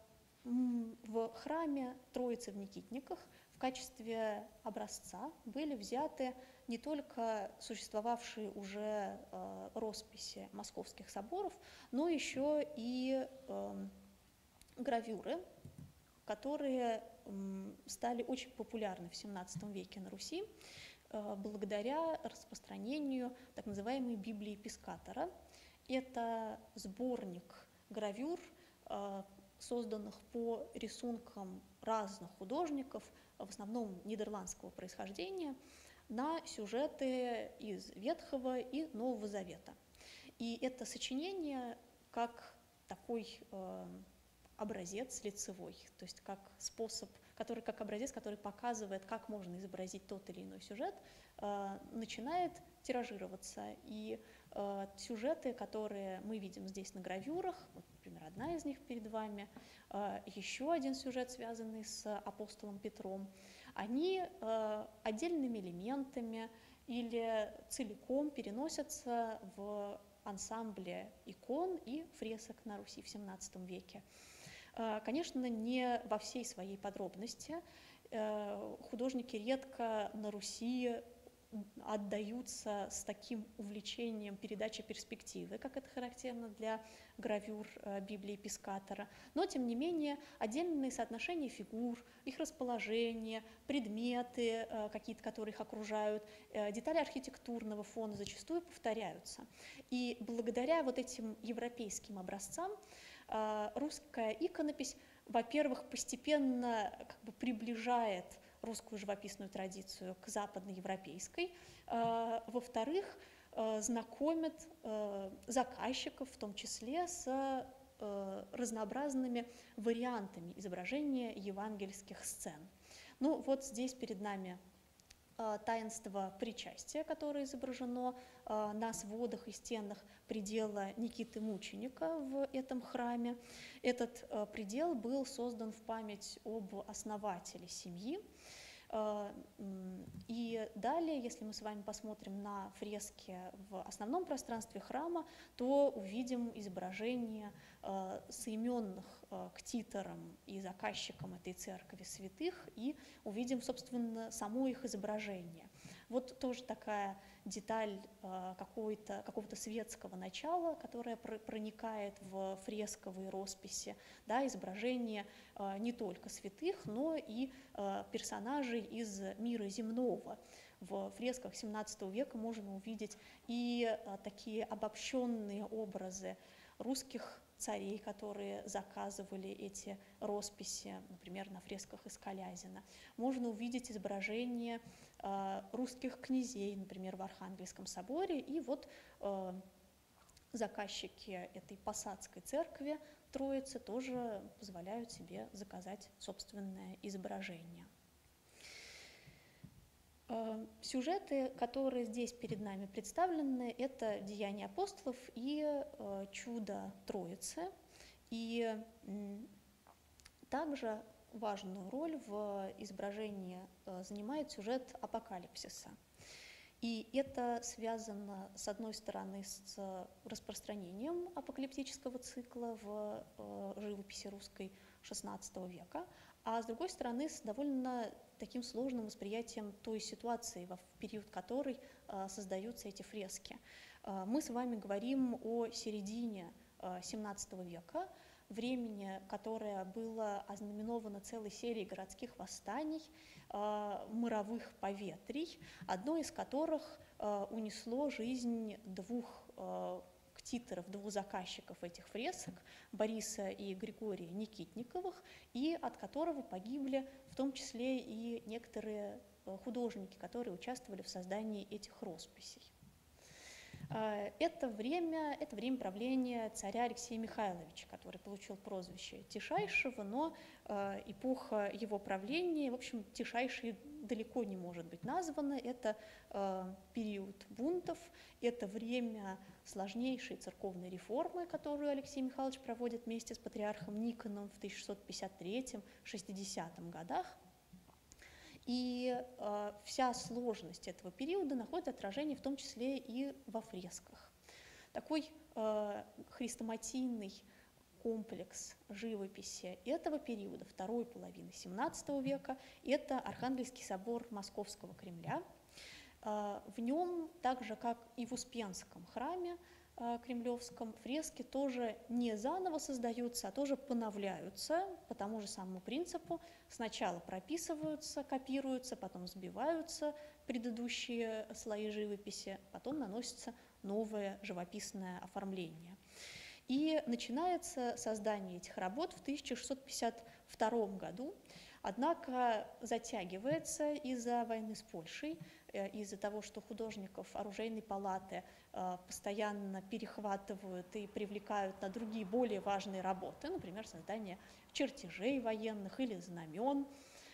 в храме Троицы в Никитниках в качестве образца были взяты не только существовавшие уже э, росписи московских соборов, но еще и э, гравюры, которые э, стали очень популярны в семнадцатом веке на Руси э, благодаря распространению так называемой Библии Пискатора. Это сборник гравюр, э, созданных по рисункам разных художников, в основном нидерландского происхождения, на сюжеты из Ветхого и Нового Завета. И это сочинение как такой э, образец лицевой, то есть как способ, который, как образец, который показывает, как можно изобразить тот или иной сюжет, э, начинает тиражироваться. И э, сюжеты, которые мы видим здесь на гравюрах, вот, например, одна из них перед вами, э, еще один сюжет, связанный с апостолом Петром, они э, отдельными элементами или целиком переносятся в ансамбле икон и фресок на Руси в семнадцатом веке. Э, конечно, не во всей своей подробности. Э, художники редко на Руси отдаются с таким увлечением передачи перспективы, как это характерно для гравюр э, Библии Пискатора. Но, тем не менее, отдельные соотношения фигур, их расположение, предметы, э, какие-то, которые их окружают, э, детали архитектурного фона зачастую повторяются. И благодаря вот этим европейским образцам э, русская иконопись, во-первых, постепенно как бы приближает русскую живописную традицию к западноевропейской, во-вторых, знакомит заказчиков, в том числе с разнообразными вариантами изображения евангельских сцен. Ну вот здесь перед нами таинство причастия, которое изображено на сводах и стенах предела Никиты Мученика в этом храме. Этот предел был создан в память об основателе семьи. И далее, если мы с вами посмотрим на фрески в основном пространстве храма, то увидим изображение соименных к титорам и заказчикам этой церкви святых и увидим, собственно, само их изображение. Вот тоже такая деталь какого-то, какого-то светского начала, которая проникает в фресковые росписи, да, изображение не только святых, но и персонажей из мира земного. В фресках семнадцатого века можно увидеть и такие обобщенные образы русских царей, которые заказывали эти росписи, например, на фресках из Колязина. Можно увидеть изображение э, русских князей, например, в Архангельском соборе. И вот э, заказчики этой посадской церкви Троицы тоже позволяют себе заказать собственное изображение. Сюжеты, которые здесь перед нами представлены, это «Деяния апостолов» и э, «Чудо Троицы». И э, также важную роль в изображении э, занимает сюжет апокалипсиса. И это связано, с одной стороны, с распространением апокалиптического цикла в э, живописи русской шестнадцатого века, а с другой стороны, с довольно таким сложным восприятием той ситуации, в период которой э, создаются эти фрески. Э, мы с вами говорим о середине э, семнадцатого века, времени, которое было ознаменовано целой серией городских восстаний, э, моровых поветрий, одно из которых э, унесло жизнь двух э, ктиторов, двух заказчиков этих фресок, Бориса и Григория Никитниковых, и от которого погибли в том числе и некоторые художники, которые участвовали в создании этих росписей. Это время, это время правления царя Алексея Михайловича, который получил прозвище Тишайшего, но э, эпоха его правления, в общем, Тишайшей далеко не может быть названа. Это э, период бунтов, это время сложнейшей церковной реформы, которую Алексей Михайлович проводит вместе с патриархом Никоном в тысяча шестьсот пятьдесят третьем — шестидесятом годах. И э, вся сложность этого периода находит отражение в том числе и во фресках. Такой э, хрестоматийный комплекс живописи этого периода, второй половины семнадцатого века, это Архангельский собор Московского Кремля. Э, в нем, так же как и в Успенском храме э, кремлевском, фрески тоже не заново создаются, а тоже поновляются по тому же самому принципу. Сначала прописываются, копируются, потом сбиваются предыдущие слои живописи, потом наносится новое живописное оформление. И начинается создание этих работ в тысяча шестьсот пятьдесят втором году, однако затягивается из-за войны с Польшей, из-за того, что художников оружейной палаты постоянно перехватывают и привлекают на другие более важные работы, например, создание чертежей военных или знамен.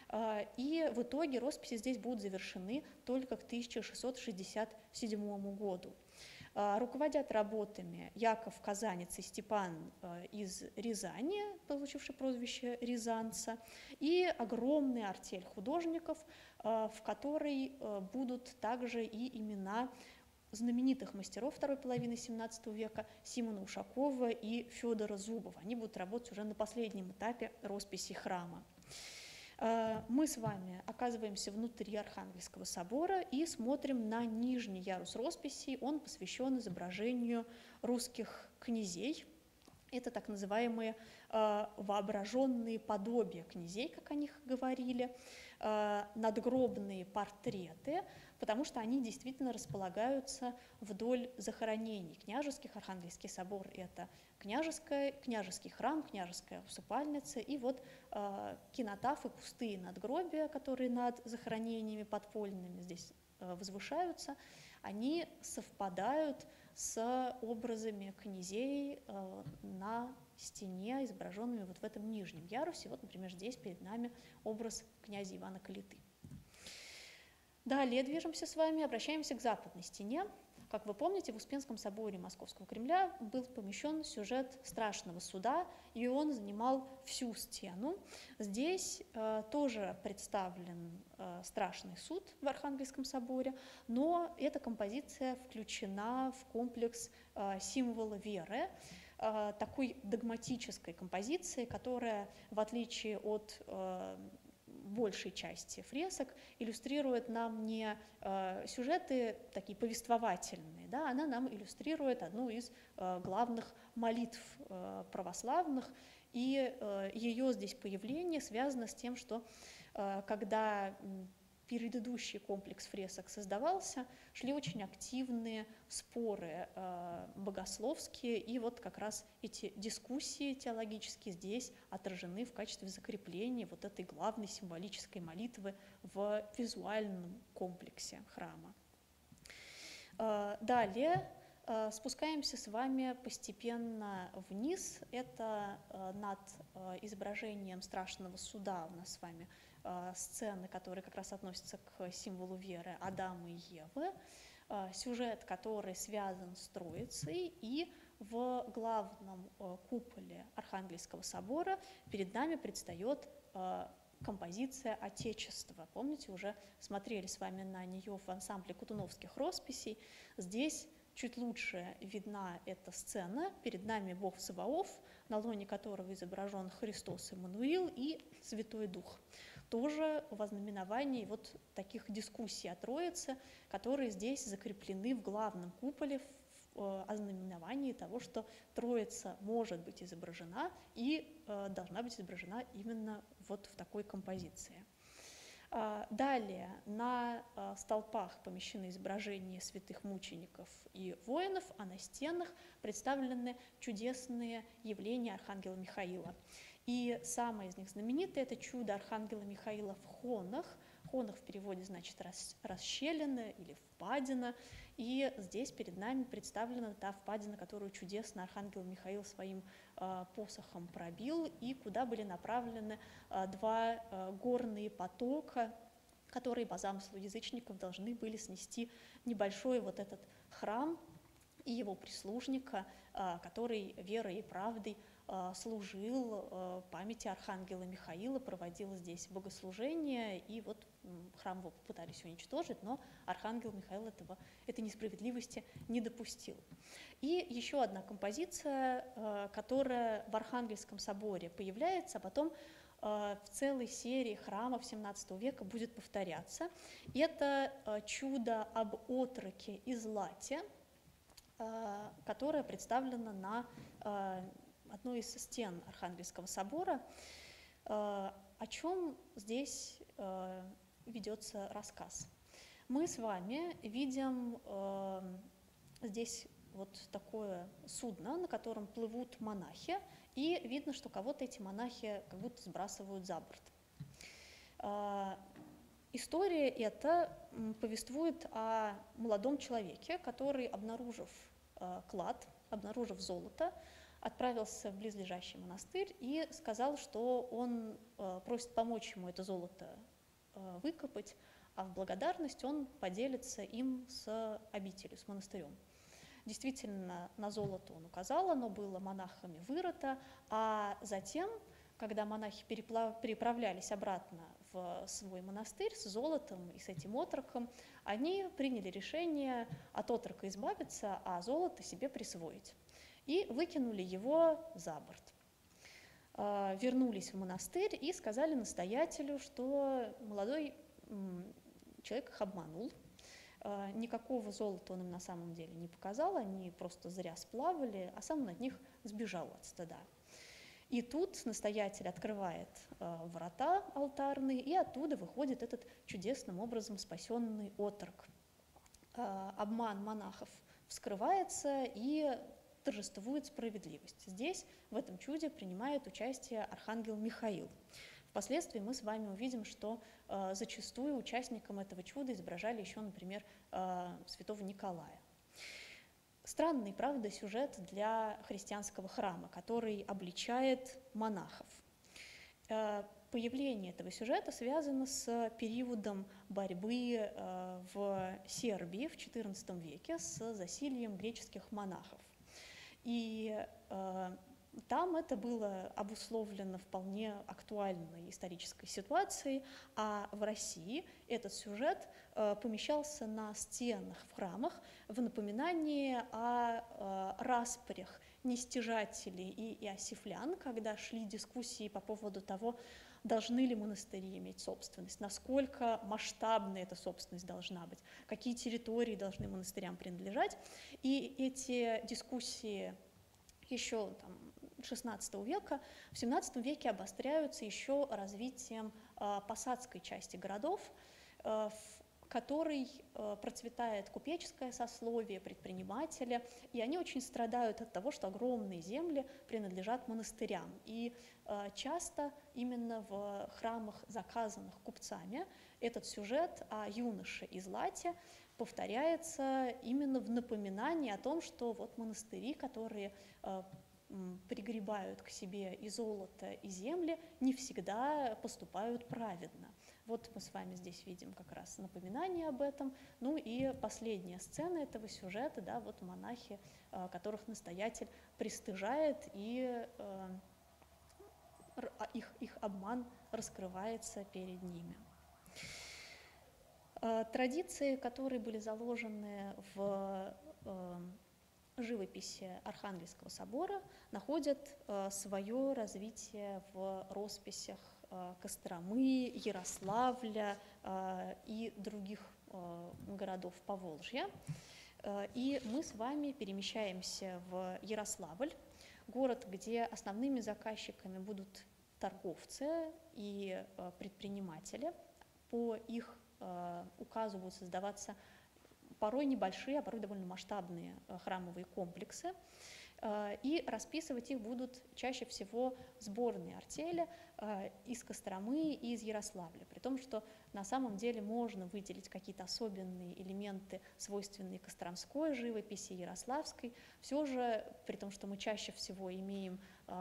И в итоге росписи здесь будут завершены только к тысяча шестьсот шестьдесят седьмому году. Руководят работами Яков Казанец и Степан из Рязани, получивший прозвище Рязанца, и огромный артель художников, в которой будут также и имена знаменитых мастеров второй половины семнадцатого века Симона Ушакова и Федора Зубова. Они будут работать уже на последнем этапе росписи храма. Мы с вами оказываемся внутри Архангельского собора и смотрим на нижний ярус росписей. Он посвящен изображению русских князей. Это так называемые э, воображенные подобия князей, как о них говорили, э, надгробные портреты, потому что они действительно располагаются вдоль захоронений княжеских. Архангельский собор – это княжеская, княжеский храм, княжеская усыпальница, и вот э, кинотафы, пустые надгробия, которые над захоронениями подпольными здесь э, возвышаются, они совпадают с образами князей э, на стене, изображенными вот в этом нижнем ярусе. Вот, например, здесь перед нами образ князя Ивана Калиты. Далее движемся с вами, обращаемся к западной стене. Как вы помните, в Успенском соборе Московского Кремля был помещен сюжет страшного суда, и он занимал всю стену. Здесь э, тоже представлен э, страшный суд в Архангельском соборе, но эта композиция включена в комплекс э, символа веры, э, такой догматической композиции, которая, в отличие от э, большей части фресок, иллюстрирует нам не э, сюжеты такие повествовательные, да, она нам иллюстрирует одну из э, главных молитв э, православных, и э, ее здесь появление связано с тем, что э, когда предыдущий комплекс фресок создавался, шли очень активные споры э, богословские, и вот как раз эти дискуссии теологические здесь отражены в качестве закрепления вот этой главной символической молитвы в визуальном комплексе храма. Э, далее э, спускаемся с вами постепенно вниз. Это э, над э, изображением страшного суда у нас с вами сцены, которые как раз относятся к символу веры Адама и Евы, сюжет, который связан с Троицей, и в главном куполе Архангельского собора перед нами предстает композиция «Отечество». Помните, уже смотрели с вами на нее в ансамбле кутуновских росписей. Здесь чуть лучше видна эта сцена. Перед нами Бог Саваоф, на лоне которого изображен Христос Иммануил и Святой Дух. Тоже во знаменовании вот таких дискуссий о Троице, которые здесь закреплены в главном куполе, в ознаменовании того, что Троица может быть изображена и э, должна быть изображена именно вот в такой композиции. Далее на столпах помещены изображения святых мучеников и воинов, а на стенах представлены чудесные явления архангела Михаила. И самое из них знаменитое – это чудо архангела Михаила в Хонах. Хонах в переводе значит расщелина или впадина. И здесь перед нами представлена та впадина, которую чудесно архангел Михаил своим э, посохом пробил, и куда были направлены э, два э, горные потока, которые по замыслу язычников должны были снести небольшой вот этот храм и его прислужника, э, который верой и правдой служил памяти архангела Михаила, проводил здесь богослужение, и вот храм его попытались уничтожить, но архангел Михаил этого, этой несправедливости не допустил. И еще одна композиция, которая в Архангельском соборе появляется, а потом в целой серии храмов семнадцатого века будет повторяться. Это чудо об отроке из лати, которое представлено на одной из стен Архангельского собора. О чем здесь ведется рассказ? Мы с вами видим здесь вот такое судно, на котором плывут монахи, и видно, что кого-то эти монахи как будто сбрасывают за борт. История эта повествует о молодом человеке, который, обнаружив клад, обнаружив золото, отправился в близлежащий монастырь и сказал, что он э, просит помочь ему это золото э, выкопать, а в благодарность он поделится им с обителью, с монастырем. Действительно, на золото он указал, оно было монахами вырыто, а затем, когда монахи переправлялись обратно в свой монастырь с золотом и с этим отроком, они приняли решение от отрока избавиться, а золото себе присвоить. И выкинули его за борт. Вернулись в монастырь и сказали настоятелю, что молодой человек их обманул. Никакого золота он им на самом деле не показал, они просто зря сплавали, а сам от них сбежал от стыда. И тут настоятель открывает врата алтарные, и оттуда выходит этот чудесным образом спасенный отрок. Обман монахов вскрывается, и торжествует справедливость. Здесь, в этом чуде, принимает участие архангел Михаил. Впоследствии мы с вами увидим, что э, зачастую участникам этого чуда изображали еще, например, э, святого Николая. Странный, правда, сюжет для христианского храма, который обличает монахов. Появление этого сюжета связано с периодом борьбы в Сербии в четырнадцатом веке с засильем греческих монахов. И там это было обусловлено вполне актуальной исторической ситуацией, а в России этот сюжет помещался на стенах в храмах в напоминании о распрях нестяжателей и иосифлян, когда шли дискуссии по поводу того, должны ли монастыри иметь собственность, насколько масштабная эта собственность должна быть, какие территории должны монастырям принадлежать. И эти дискуссии еще там, шестнадцатого века, в семнадцатом веке обостряются еще развитием э, посадской части городов, э, в которой э, процветает купеческое сословие, предприниматели, и они очень страдают от того, что огромные земли принадлежат монастырям. И э, часто именно в храмах, заказанных купцами, этот сюжет о юноше и злате повторяется именно в напоминании о том, что вот монастыри, которые э, пригребают к себе и золото, и земли, не всегда поступают праведно. Вот мы с вами здесь видим как раз напоминание об этом. Ну и последняя сцена этого сюжета, да, вот монахи, которых настоятель пристыжает, и э, их, их обман раскрывается перед ними. Традиции, которые были заложены в э, живописи Архангельского собора, находят э, свое развитие в росписях э, Костромы, Ярославля э, и других э, городов Поволжья. Э, и мы с вами перемещаемся в Ярославль, город, где основными заказчиками будут торговцы и э, предприниматели. По их э, указу будут создаваться порой небольшие, а порой довольно масштабные храмовые комплексы, и расписывать их будут чаще всего сборные артели из Костромы и из Ярославля, при том, что на самом деле можно выделить какие-то особенные элементы, свойственные костромской живописи, ярославской. Все же, при том, что мы чаще всего имеем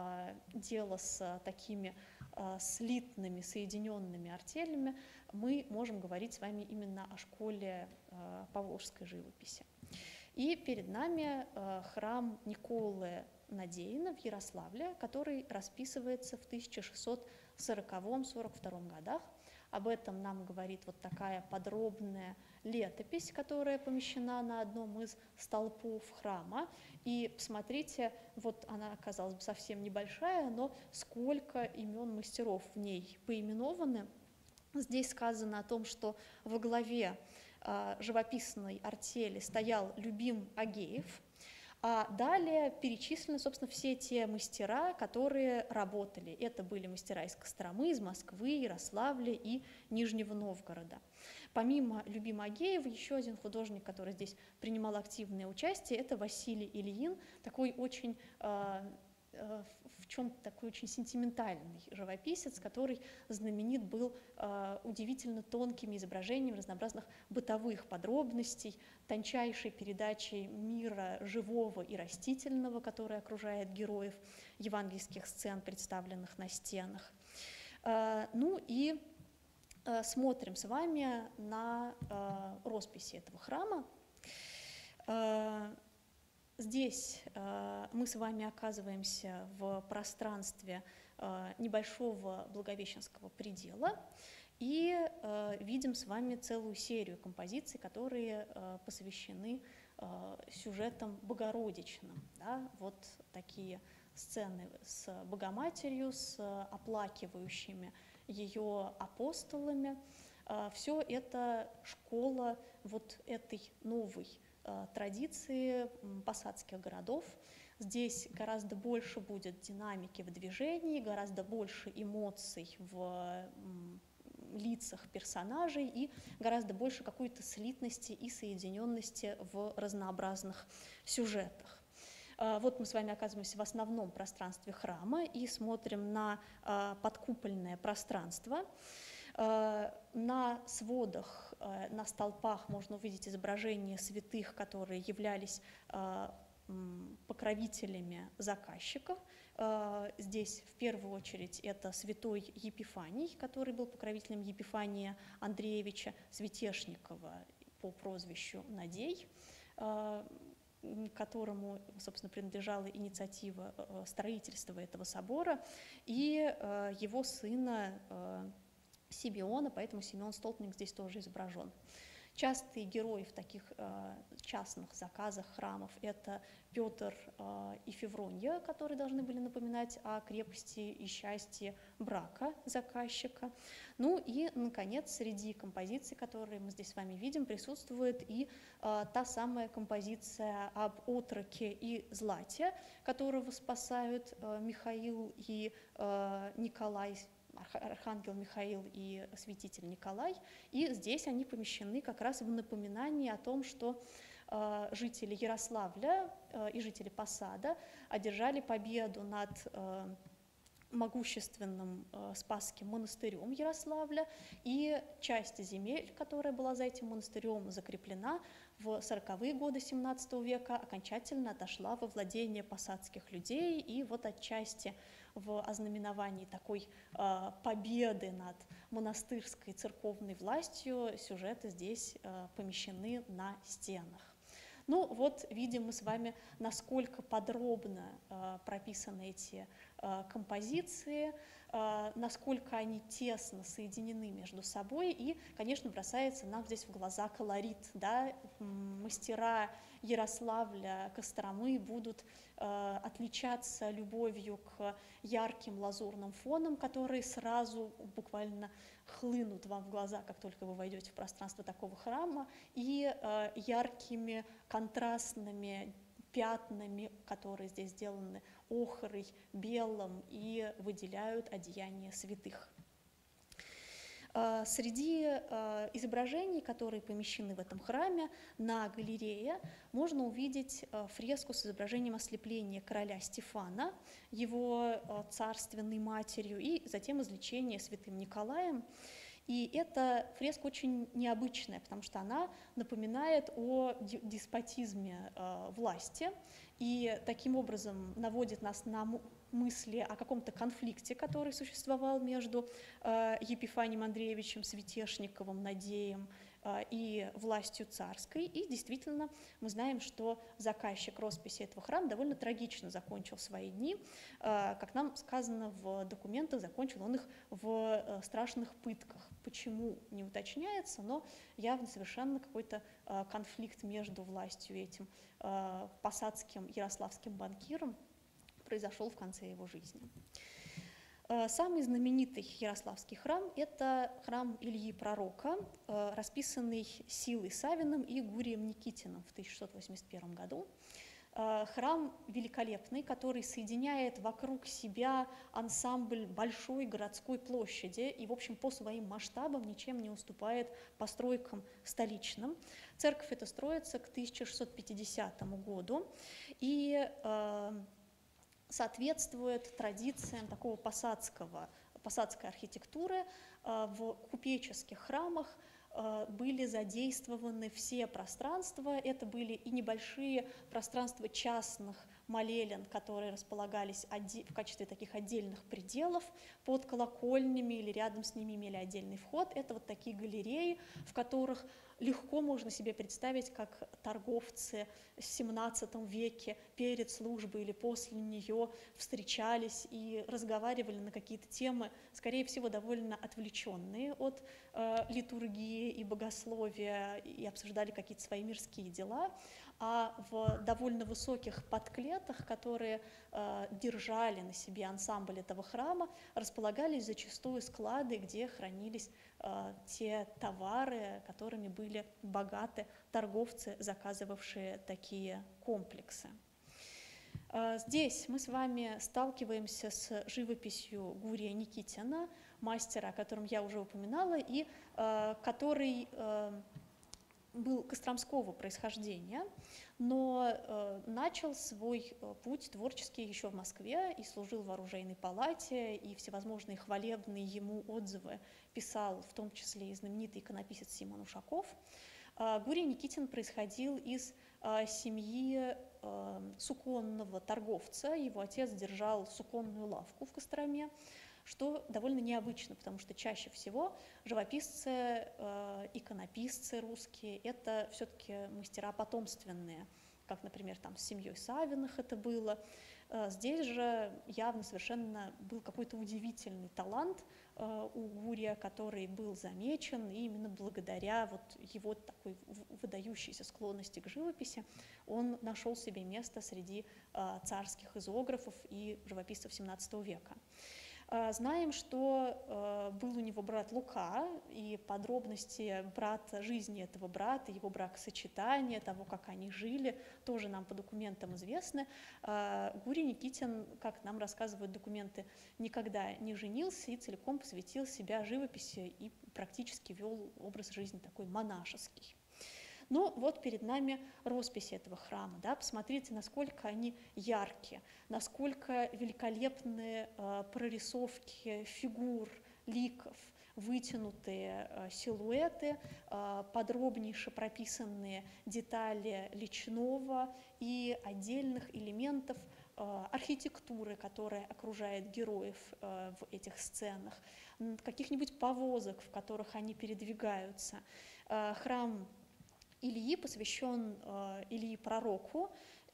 дело с такими слитными, соединенными артелями, мы можем говорить с вами именно о школе поволжской живописи. И перед нами храм Николы Надеина в Ярославле, который расписывается в тысяча шестьсот сороковом — сорок втором годах. Об этом нам говорит вот такая подробная летопись, которая помещена на одном из столпов храма. И посмотрите, вот она оказалась бы совсем небольшая, но сколько имен мастеров в ней поименованы. Здесь сказано о том, что во главе э, живописной артели стоял Любим Агеев, а далее перечислены, собственно, все те мастера, которые работали. Это были мастера из Костромы, из Москвы, Ярославля и Нижнего Новгорода. Помимо Любима Агеева, еще один художник, который здесь принимал активное участие, это Василий Ильин, такой очень... Э, в чем-то такой очень сентиментальный живописец, который знаменит был э, удивительно тонкими изображениями разнообразных бытовых подробностей, тончайшей передачей мира живого и растительного, который окружает героев, евангельских сцен, представленных на стенах. Э, ну и э, смотрим с вами на э, росписи этого храма. Э, Здесь э, мы с вами оказываемся в пространстве э, небольшого Благовещенского предела и э, видим с вами целую серию композиций, которые э, посвящены э, сюжетам богородичным. Да? Вот такие сцены с Богоматерью, с оплакивающими ее апостолами. Э, все это школа вот этой новой традиции посадских городов. Здесь гораздо больше будет динамики в движении, гораздо больше эмоций в лицах персонажей и гораздо больше какой-то слитности и соединенности в разнообразных сюжетах. Вот мы с вами оказываемся в основном пространстве храма и смотрим на подкупольное пространство. На сводах, на столпах можно увидеть изображения святых, которые являлись покровителями заказчиков. Здесь в первую очередь это святой Епифаний, который был покровителем Епифания Андреевича Светешникова по прозвищу Надей, которому, собственно, принадлежала инициатива строительства этого собора, и его сына Симеона, поэтому Симеон Столпник здесь тоже изображен. Частые герои в таких э, частных заказах храмов – это Петр э, и Февронья, которые должны были напоминать о крепости и счастье брака заказчика. Ну и, наконец, среди композиций, которые мы здесь с вами видим, присутствует и э, та самая композиция об отроке и злате, которого спасают э, Михаил и э, Николай, архангел Михаил и святитель Николай, и здесь они помещены как раз в напоминании о том, что э, жители Ярославля э, и жители Посада одержали победу над э, могущественным э, Спасским монастырем Ярославля, и часть земель, которая была за этим монастырем закреплена, в сороковые годы семнадцатого века окончательно отошла во владение посадских людей, и вот отчасти в ознаменовании такой э, победы над монастырской церковной властью сюжеты здесь э, помещены на стенах. Ну вот видим мы с вами, насколько подробно э, прописаны эти э, композиции, э, насколько они тесно соединены между собой, и, конечно, бросается нам здесь в глаза колорит, да? Мастера Ярославля, Костромы будут э, отличаться любовью к ярким лазурным фонам, которые сразу буквально хлынут вам в глаза, как только вы войдете в пространство такого храма, и э, яркими контрастными пятнами, которые здесь сделаны охрой, белым и выделяют одеяния святых. Среди изображений, которые помещены в этом храме, на галерее можно увидеть фреску с изображением ослепления короля Стефана, его царственной матерью, и затем излечения святым Николаем. И эта фреска очень необычная, потому что она напоминает о деспотизме власти и таким образом наводит нас на мысли о каком-то конфликте, который существовал между э, Епифанием Андреевичем Светешниковым, Надеем э, и властью царской. И действительно мы знаем, что заказчик росписи этого храма довольно трагично закончил свои дни. Э, как нам сказано в документах, закончил он их в э, страшных пытках. Почему, не уточняется, но явно совершенно какой-то э, конфликт между властью и этим э, посадским ярославским банкиром произошел в конце его жизни. Самый знаменитый ярославский храм – это храм Ильи Пророка, расписанный Силой Савиным и Гурием Никитиным в тысяча шестьсот восемьдесят первом году. Храм великолепный, который соединяет вокруг себя ансамбль большой городской площади и, в общем, по своим масштабам ничем не уступает постройкам столичным. Церковь эта строится к тысяча шестьсот пятидесятому году, и соответствует традициям такого посадского, посадской архитектуры. В купеческих храмах были задействованы все пространства. Это были и небольшие пространства частных молелен, которые располагались в качестве таких отдельных пределов под колокольнями или рядом с ними имели отдельный вход. Это вот такие галереи, в которых легко можно себе представить, как торговцы в семнадцатом веке перед службой или после нее встречались и разговаривали на какие-то темы, скорее всего, довольно отвлеченные от э, литургии и богословия, и обсуждали какие-то свои мирские дела. А в довольно высоких подклетах, которые э, держали на себе ансамбль этого храма, располагались зачастую склады, где хранились э, те товары, которыми были богаты торговцы, заказывавшие такие комплексы. Э, здесь мы с вами сталкиваемся с живописью Гурия Никитина, мастера, о котором я уже упоминала, и э, который... Э, был костромского происхождения, но э, начал свой э, путь творческий еще в Москве и служил в оружейной палате, и всевозможные хвалебные ему отзывы писал, в том числе и знаменитый иконописец Симон Ушаков. Э, Гурий Никитин происходил из э, семьи э, суконного торговца. Его отец держал суконную лавку в Костроме, что довольно необычно, потому что чаще всего живописцы, э, иконописцы русские – это все-таки мастера потомственные, как, например, там с семьей Савиных это было. Э, здесь же явно совершенно был какой-то удивительный талант э, у Гурия, который был замечен, и именно благодаря вот его такой выдающейся склонности к живописи он нашел себе место среди э, царских изографов и живописцев семнадцатого века. Знаем, что э, был у него брат Лука, и подробности брата, жизни этого брата, его бракосочетания, того, как они жили, тоже нам по документам известны. Э, Гурий Никитин, как нам рассказывают документы, никогда не женился и целиком посвятил себя живописи и практически вел образ жизни такой монашеский. Ну вот перед нами росписи этого храма, да, посмотрите, насколько они яркие, насколько великолепные э, прорисовки фигур, ликов, вытянутые э, силуэты, э, подробнейше прописанные детали личного и отдельных элементов э, архитектуры, которая окружает героев э, в этих сценах, каких-нибудь повозок, в которых они передвигаются. Э, храм Ильи посвящен э, Ильи пророку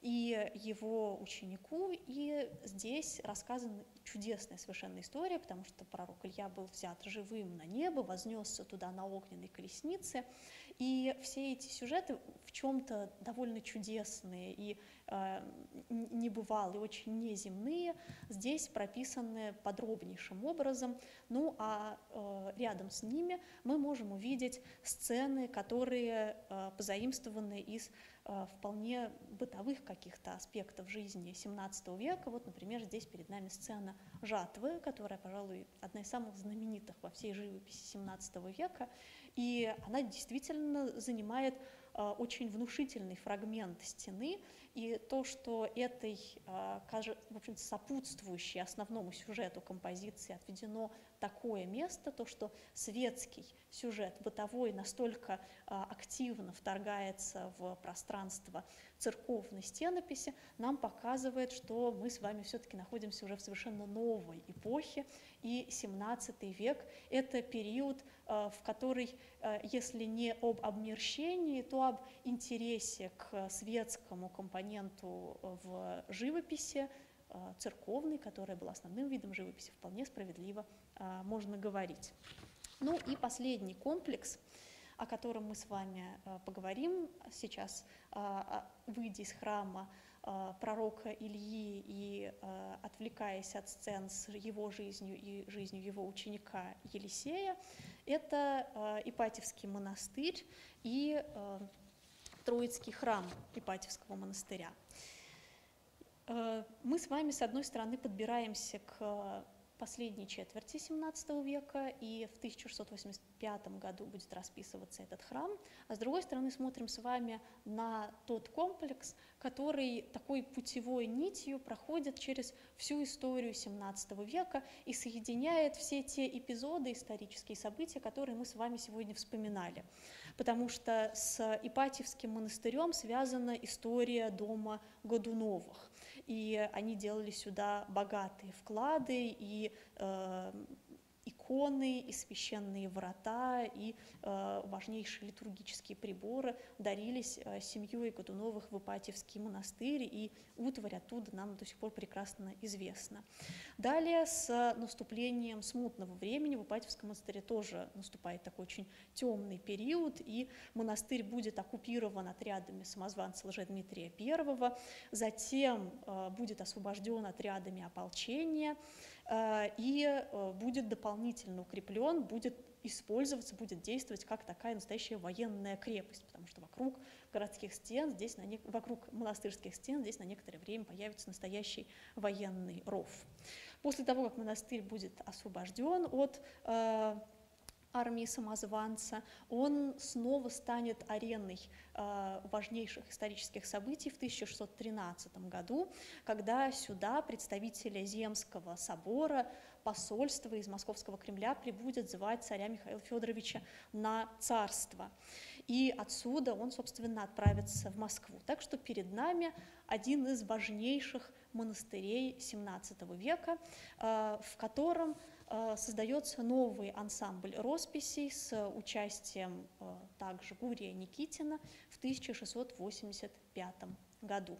и его ученику, и здесь рассказана чудесная совершенно история, потому что пророк Илья был взят живым на небо, вознесся туда на огненной колеснице, и все эти сюжеты в чем-то довольно чудесные и э, небывалые, очень неземные, здесь прописаны подробнейшим образом. Ну а э, рядом с ними мы можем увидеть сцены, которые э, позаимствованы из э, вполне бытовых каких-то аспектов жизни семнадцатого века. Вот, например, здесь перед нами сцена жатвы, которая, пожалуй, одна из самых знаменитых во всей живописи семнадцатого века, и она действительно занимает э, очень внушительный фрагмент стены, и то, что этой, э, в общем-то, сопутствующей основному сюжету композиции отведено такое место, то, что светский сюжет, бытовой, настолько э, активно вторгается в пространство церковной стенописи, нам показывает, что мы с вами все-таки находимся уже в совершенно новой эпохе, и семнадцатый век – это период, э, в который, э, если не об обмерщении, то об интересе к светскому компоненту в живописи, э, церковной, которая была основным видом живописи, вполне справедливо э, можно говорить. Ну и последний комплекс, о котором мы с вами э, поговорим сейчас, э, выйдя из храма э, пророка Ильи и э, отвлекаясь от сцен с его жизнью и жизнью его ученика Елисея, это э, Ипатьевский монастырь и э, Троицкий храм Ипатьевского монастыря. Э, мы с вами, с одной стороны, подбираемся к последней четверти семнадцатого века, и в тысяча шестьсот восемьдесят пятом году будет расписываться этот храм, а с другой стороны смотрим с вами на тот комплекс, который такой путевой нитью проходит через всю историю семнадцатого века и соединяет все те эпизоды, исторические события, которые мы с вами сегодня вспоминали. Потому что с Ипатьевским монастырем связана история дома Годуновых, и они делали сюда богатые вклады, и э, иконы, и священные врата, и э, важнейшие литургические приборы дарились э, семьей Годуновых в Ипатьевский монастырь, и утварь оттуда нам до сих пор прекрасно известна. Далее, с наступлением смутного времени в Ипатьевском монастыре тоже наступает такой очень темный период, и монастырь будет оккупирован отрядами самозванца Лжедмитрия Первого, затем э, будет освобожден отрядами ополчения, и будет дополнительно укреплен, будет использоваться, будет действовать как такая настоящая военная крепость, потому что вокруг городских стен, здесь на не... вокруг монастырских стен здесь на некоторое время появится настоящий военный ров. После того, как монастырь будет освобожден от э, армии самозванца, он снова станет ареной э, важнейших исторических событий в тысяча шестьсот тринадцатом году, когда сюда представители Земского собора, посольства из Московского Кремля прибудет звать царя Михаила Федоровича на царство. И отсюда он, собственно, отправится в Москву. Так что перед нами один из важнейших монастырей семнадцатого века, э, в котором создается новый ансамбль росписей с участием э, также Гурия Никитина в тысяча шестьсот восемьдесят пятом году.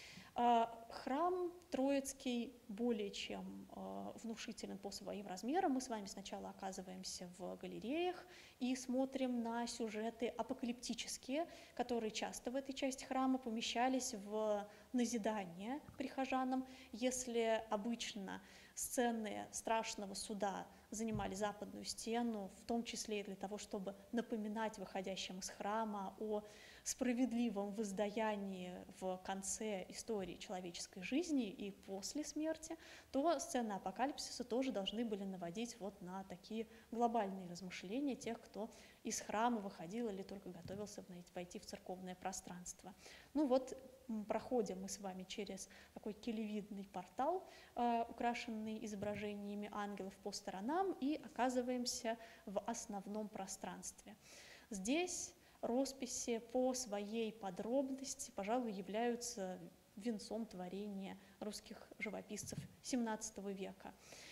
Э, храм Троицкий более чем э, внушителен по своим размерам. Мы с вами сначала оказываемся в галереях и смотрим на сюжеты апокалиптические, которые часто в этой части храма помещались в назидание прихожанам. Если обычно сцены страшного суда занимали западную стену, в том числе и для того, чтобы напоминать выходящим из храма о справедливом воздаянии в конце истории человеческой жизни и после смерти, то сцены апокалипсиса тоже должны были наводить вот на такие глобальные размышления тех, кто из храма выходил или только готовился войти в церковное пространство. Ну вот, проходим мы с вами через такой келевидный портал, э, украшенный изображениями ангелов по сторонам, и оказываемся в основном пространстве. Здесь росписи по своей подробности, пожалуй, являются венцом творения русских живописцев семнадцатого века.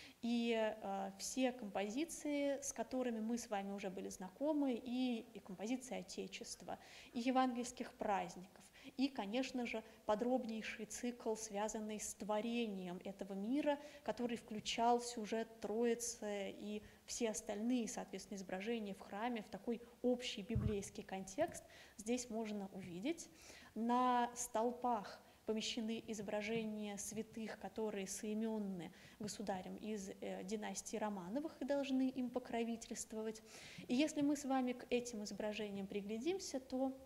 И э, все композиции, с которыми мы с вами уже были знакомы, и, и композиции Отечества, и евангельских праздников, и, конечно же, подробнейший цикл, связанный с творением этого мира, который включал сюжет Троицы и все остальные, соответственно, изображения в храме в такой общий библейский контекст, здесь можно увидеть. На столпах помещены изображения святых, которые соименны государем из э, династии Романовых и должны им покровительствовать. И если мы с вами к этим изображениям приглядимся, то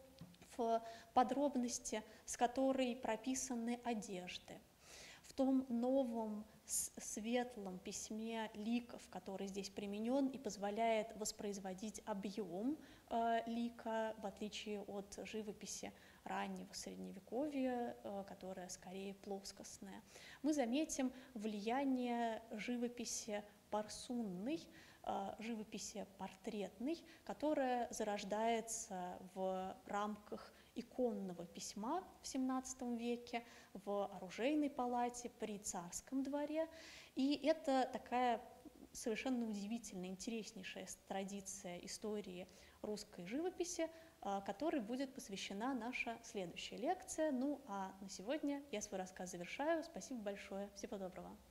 в подробности, с которой прописаны одежды, в том новом светлом письме ликов, который здесь применен и позволяет воспроизводить объем э, лика, в отличие от живописи раннего Средневековья, э, которая скорее плоскостная, мы заметим влияние живописи парсунной, живописи портретной, которая зарождается в рамках иконного письма в семнадцатом веке в оружейной палате при царском дворе. И это такая совершенно удивительная, интереснейшая традиция истории русской живописи, которой будет посвящена наша следующая лекция. Ну а на сегодня я свой рассказ завершаю. Спасибо большое. Всего доброго.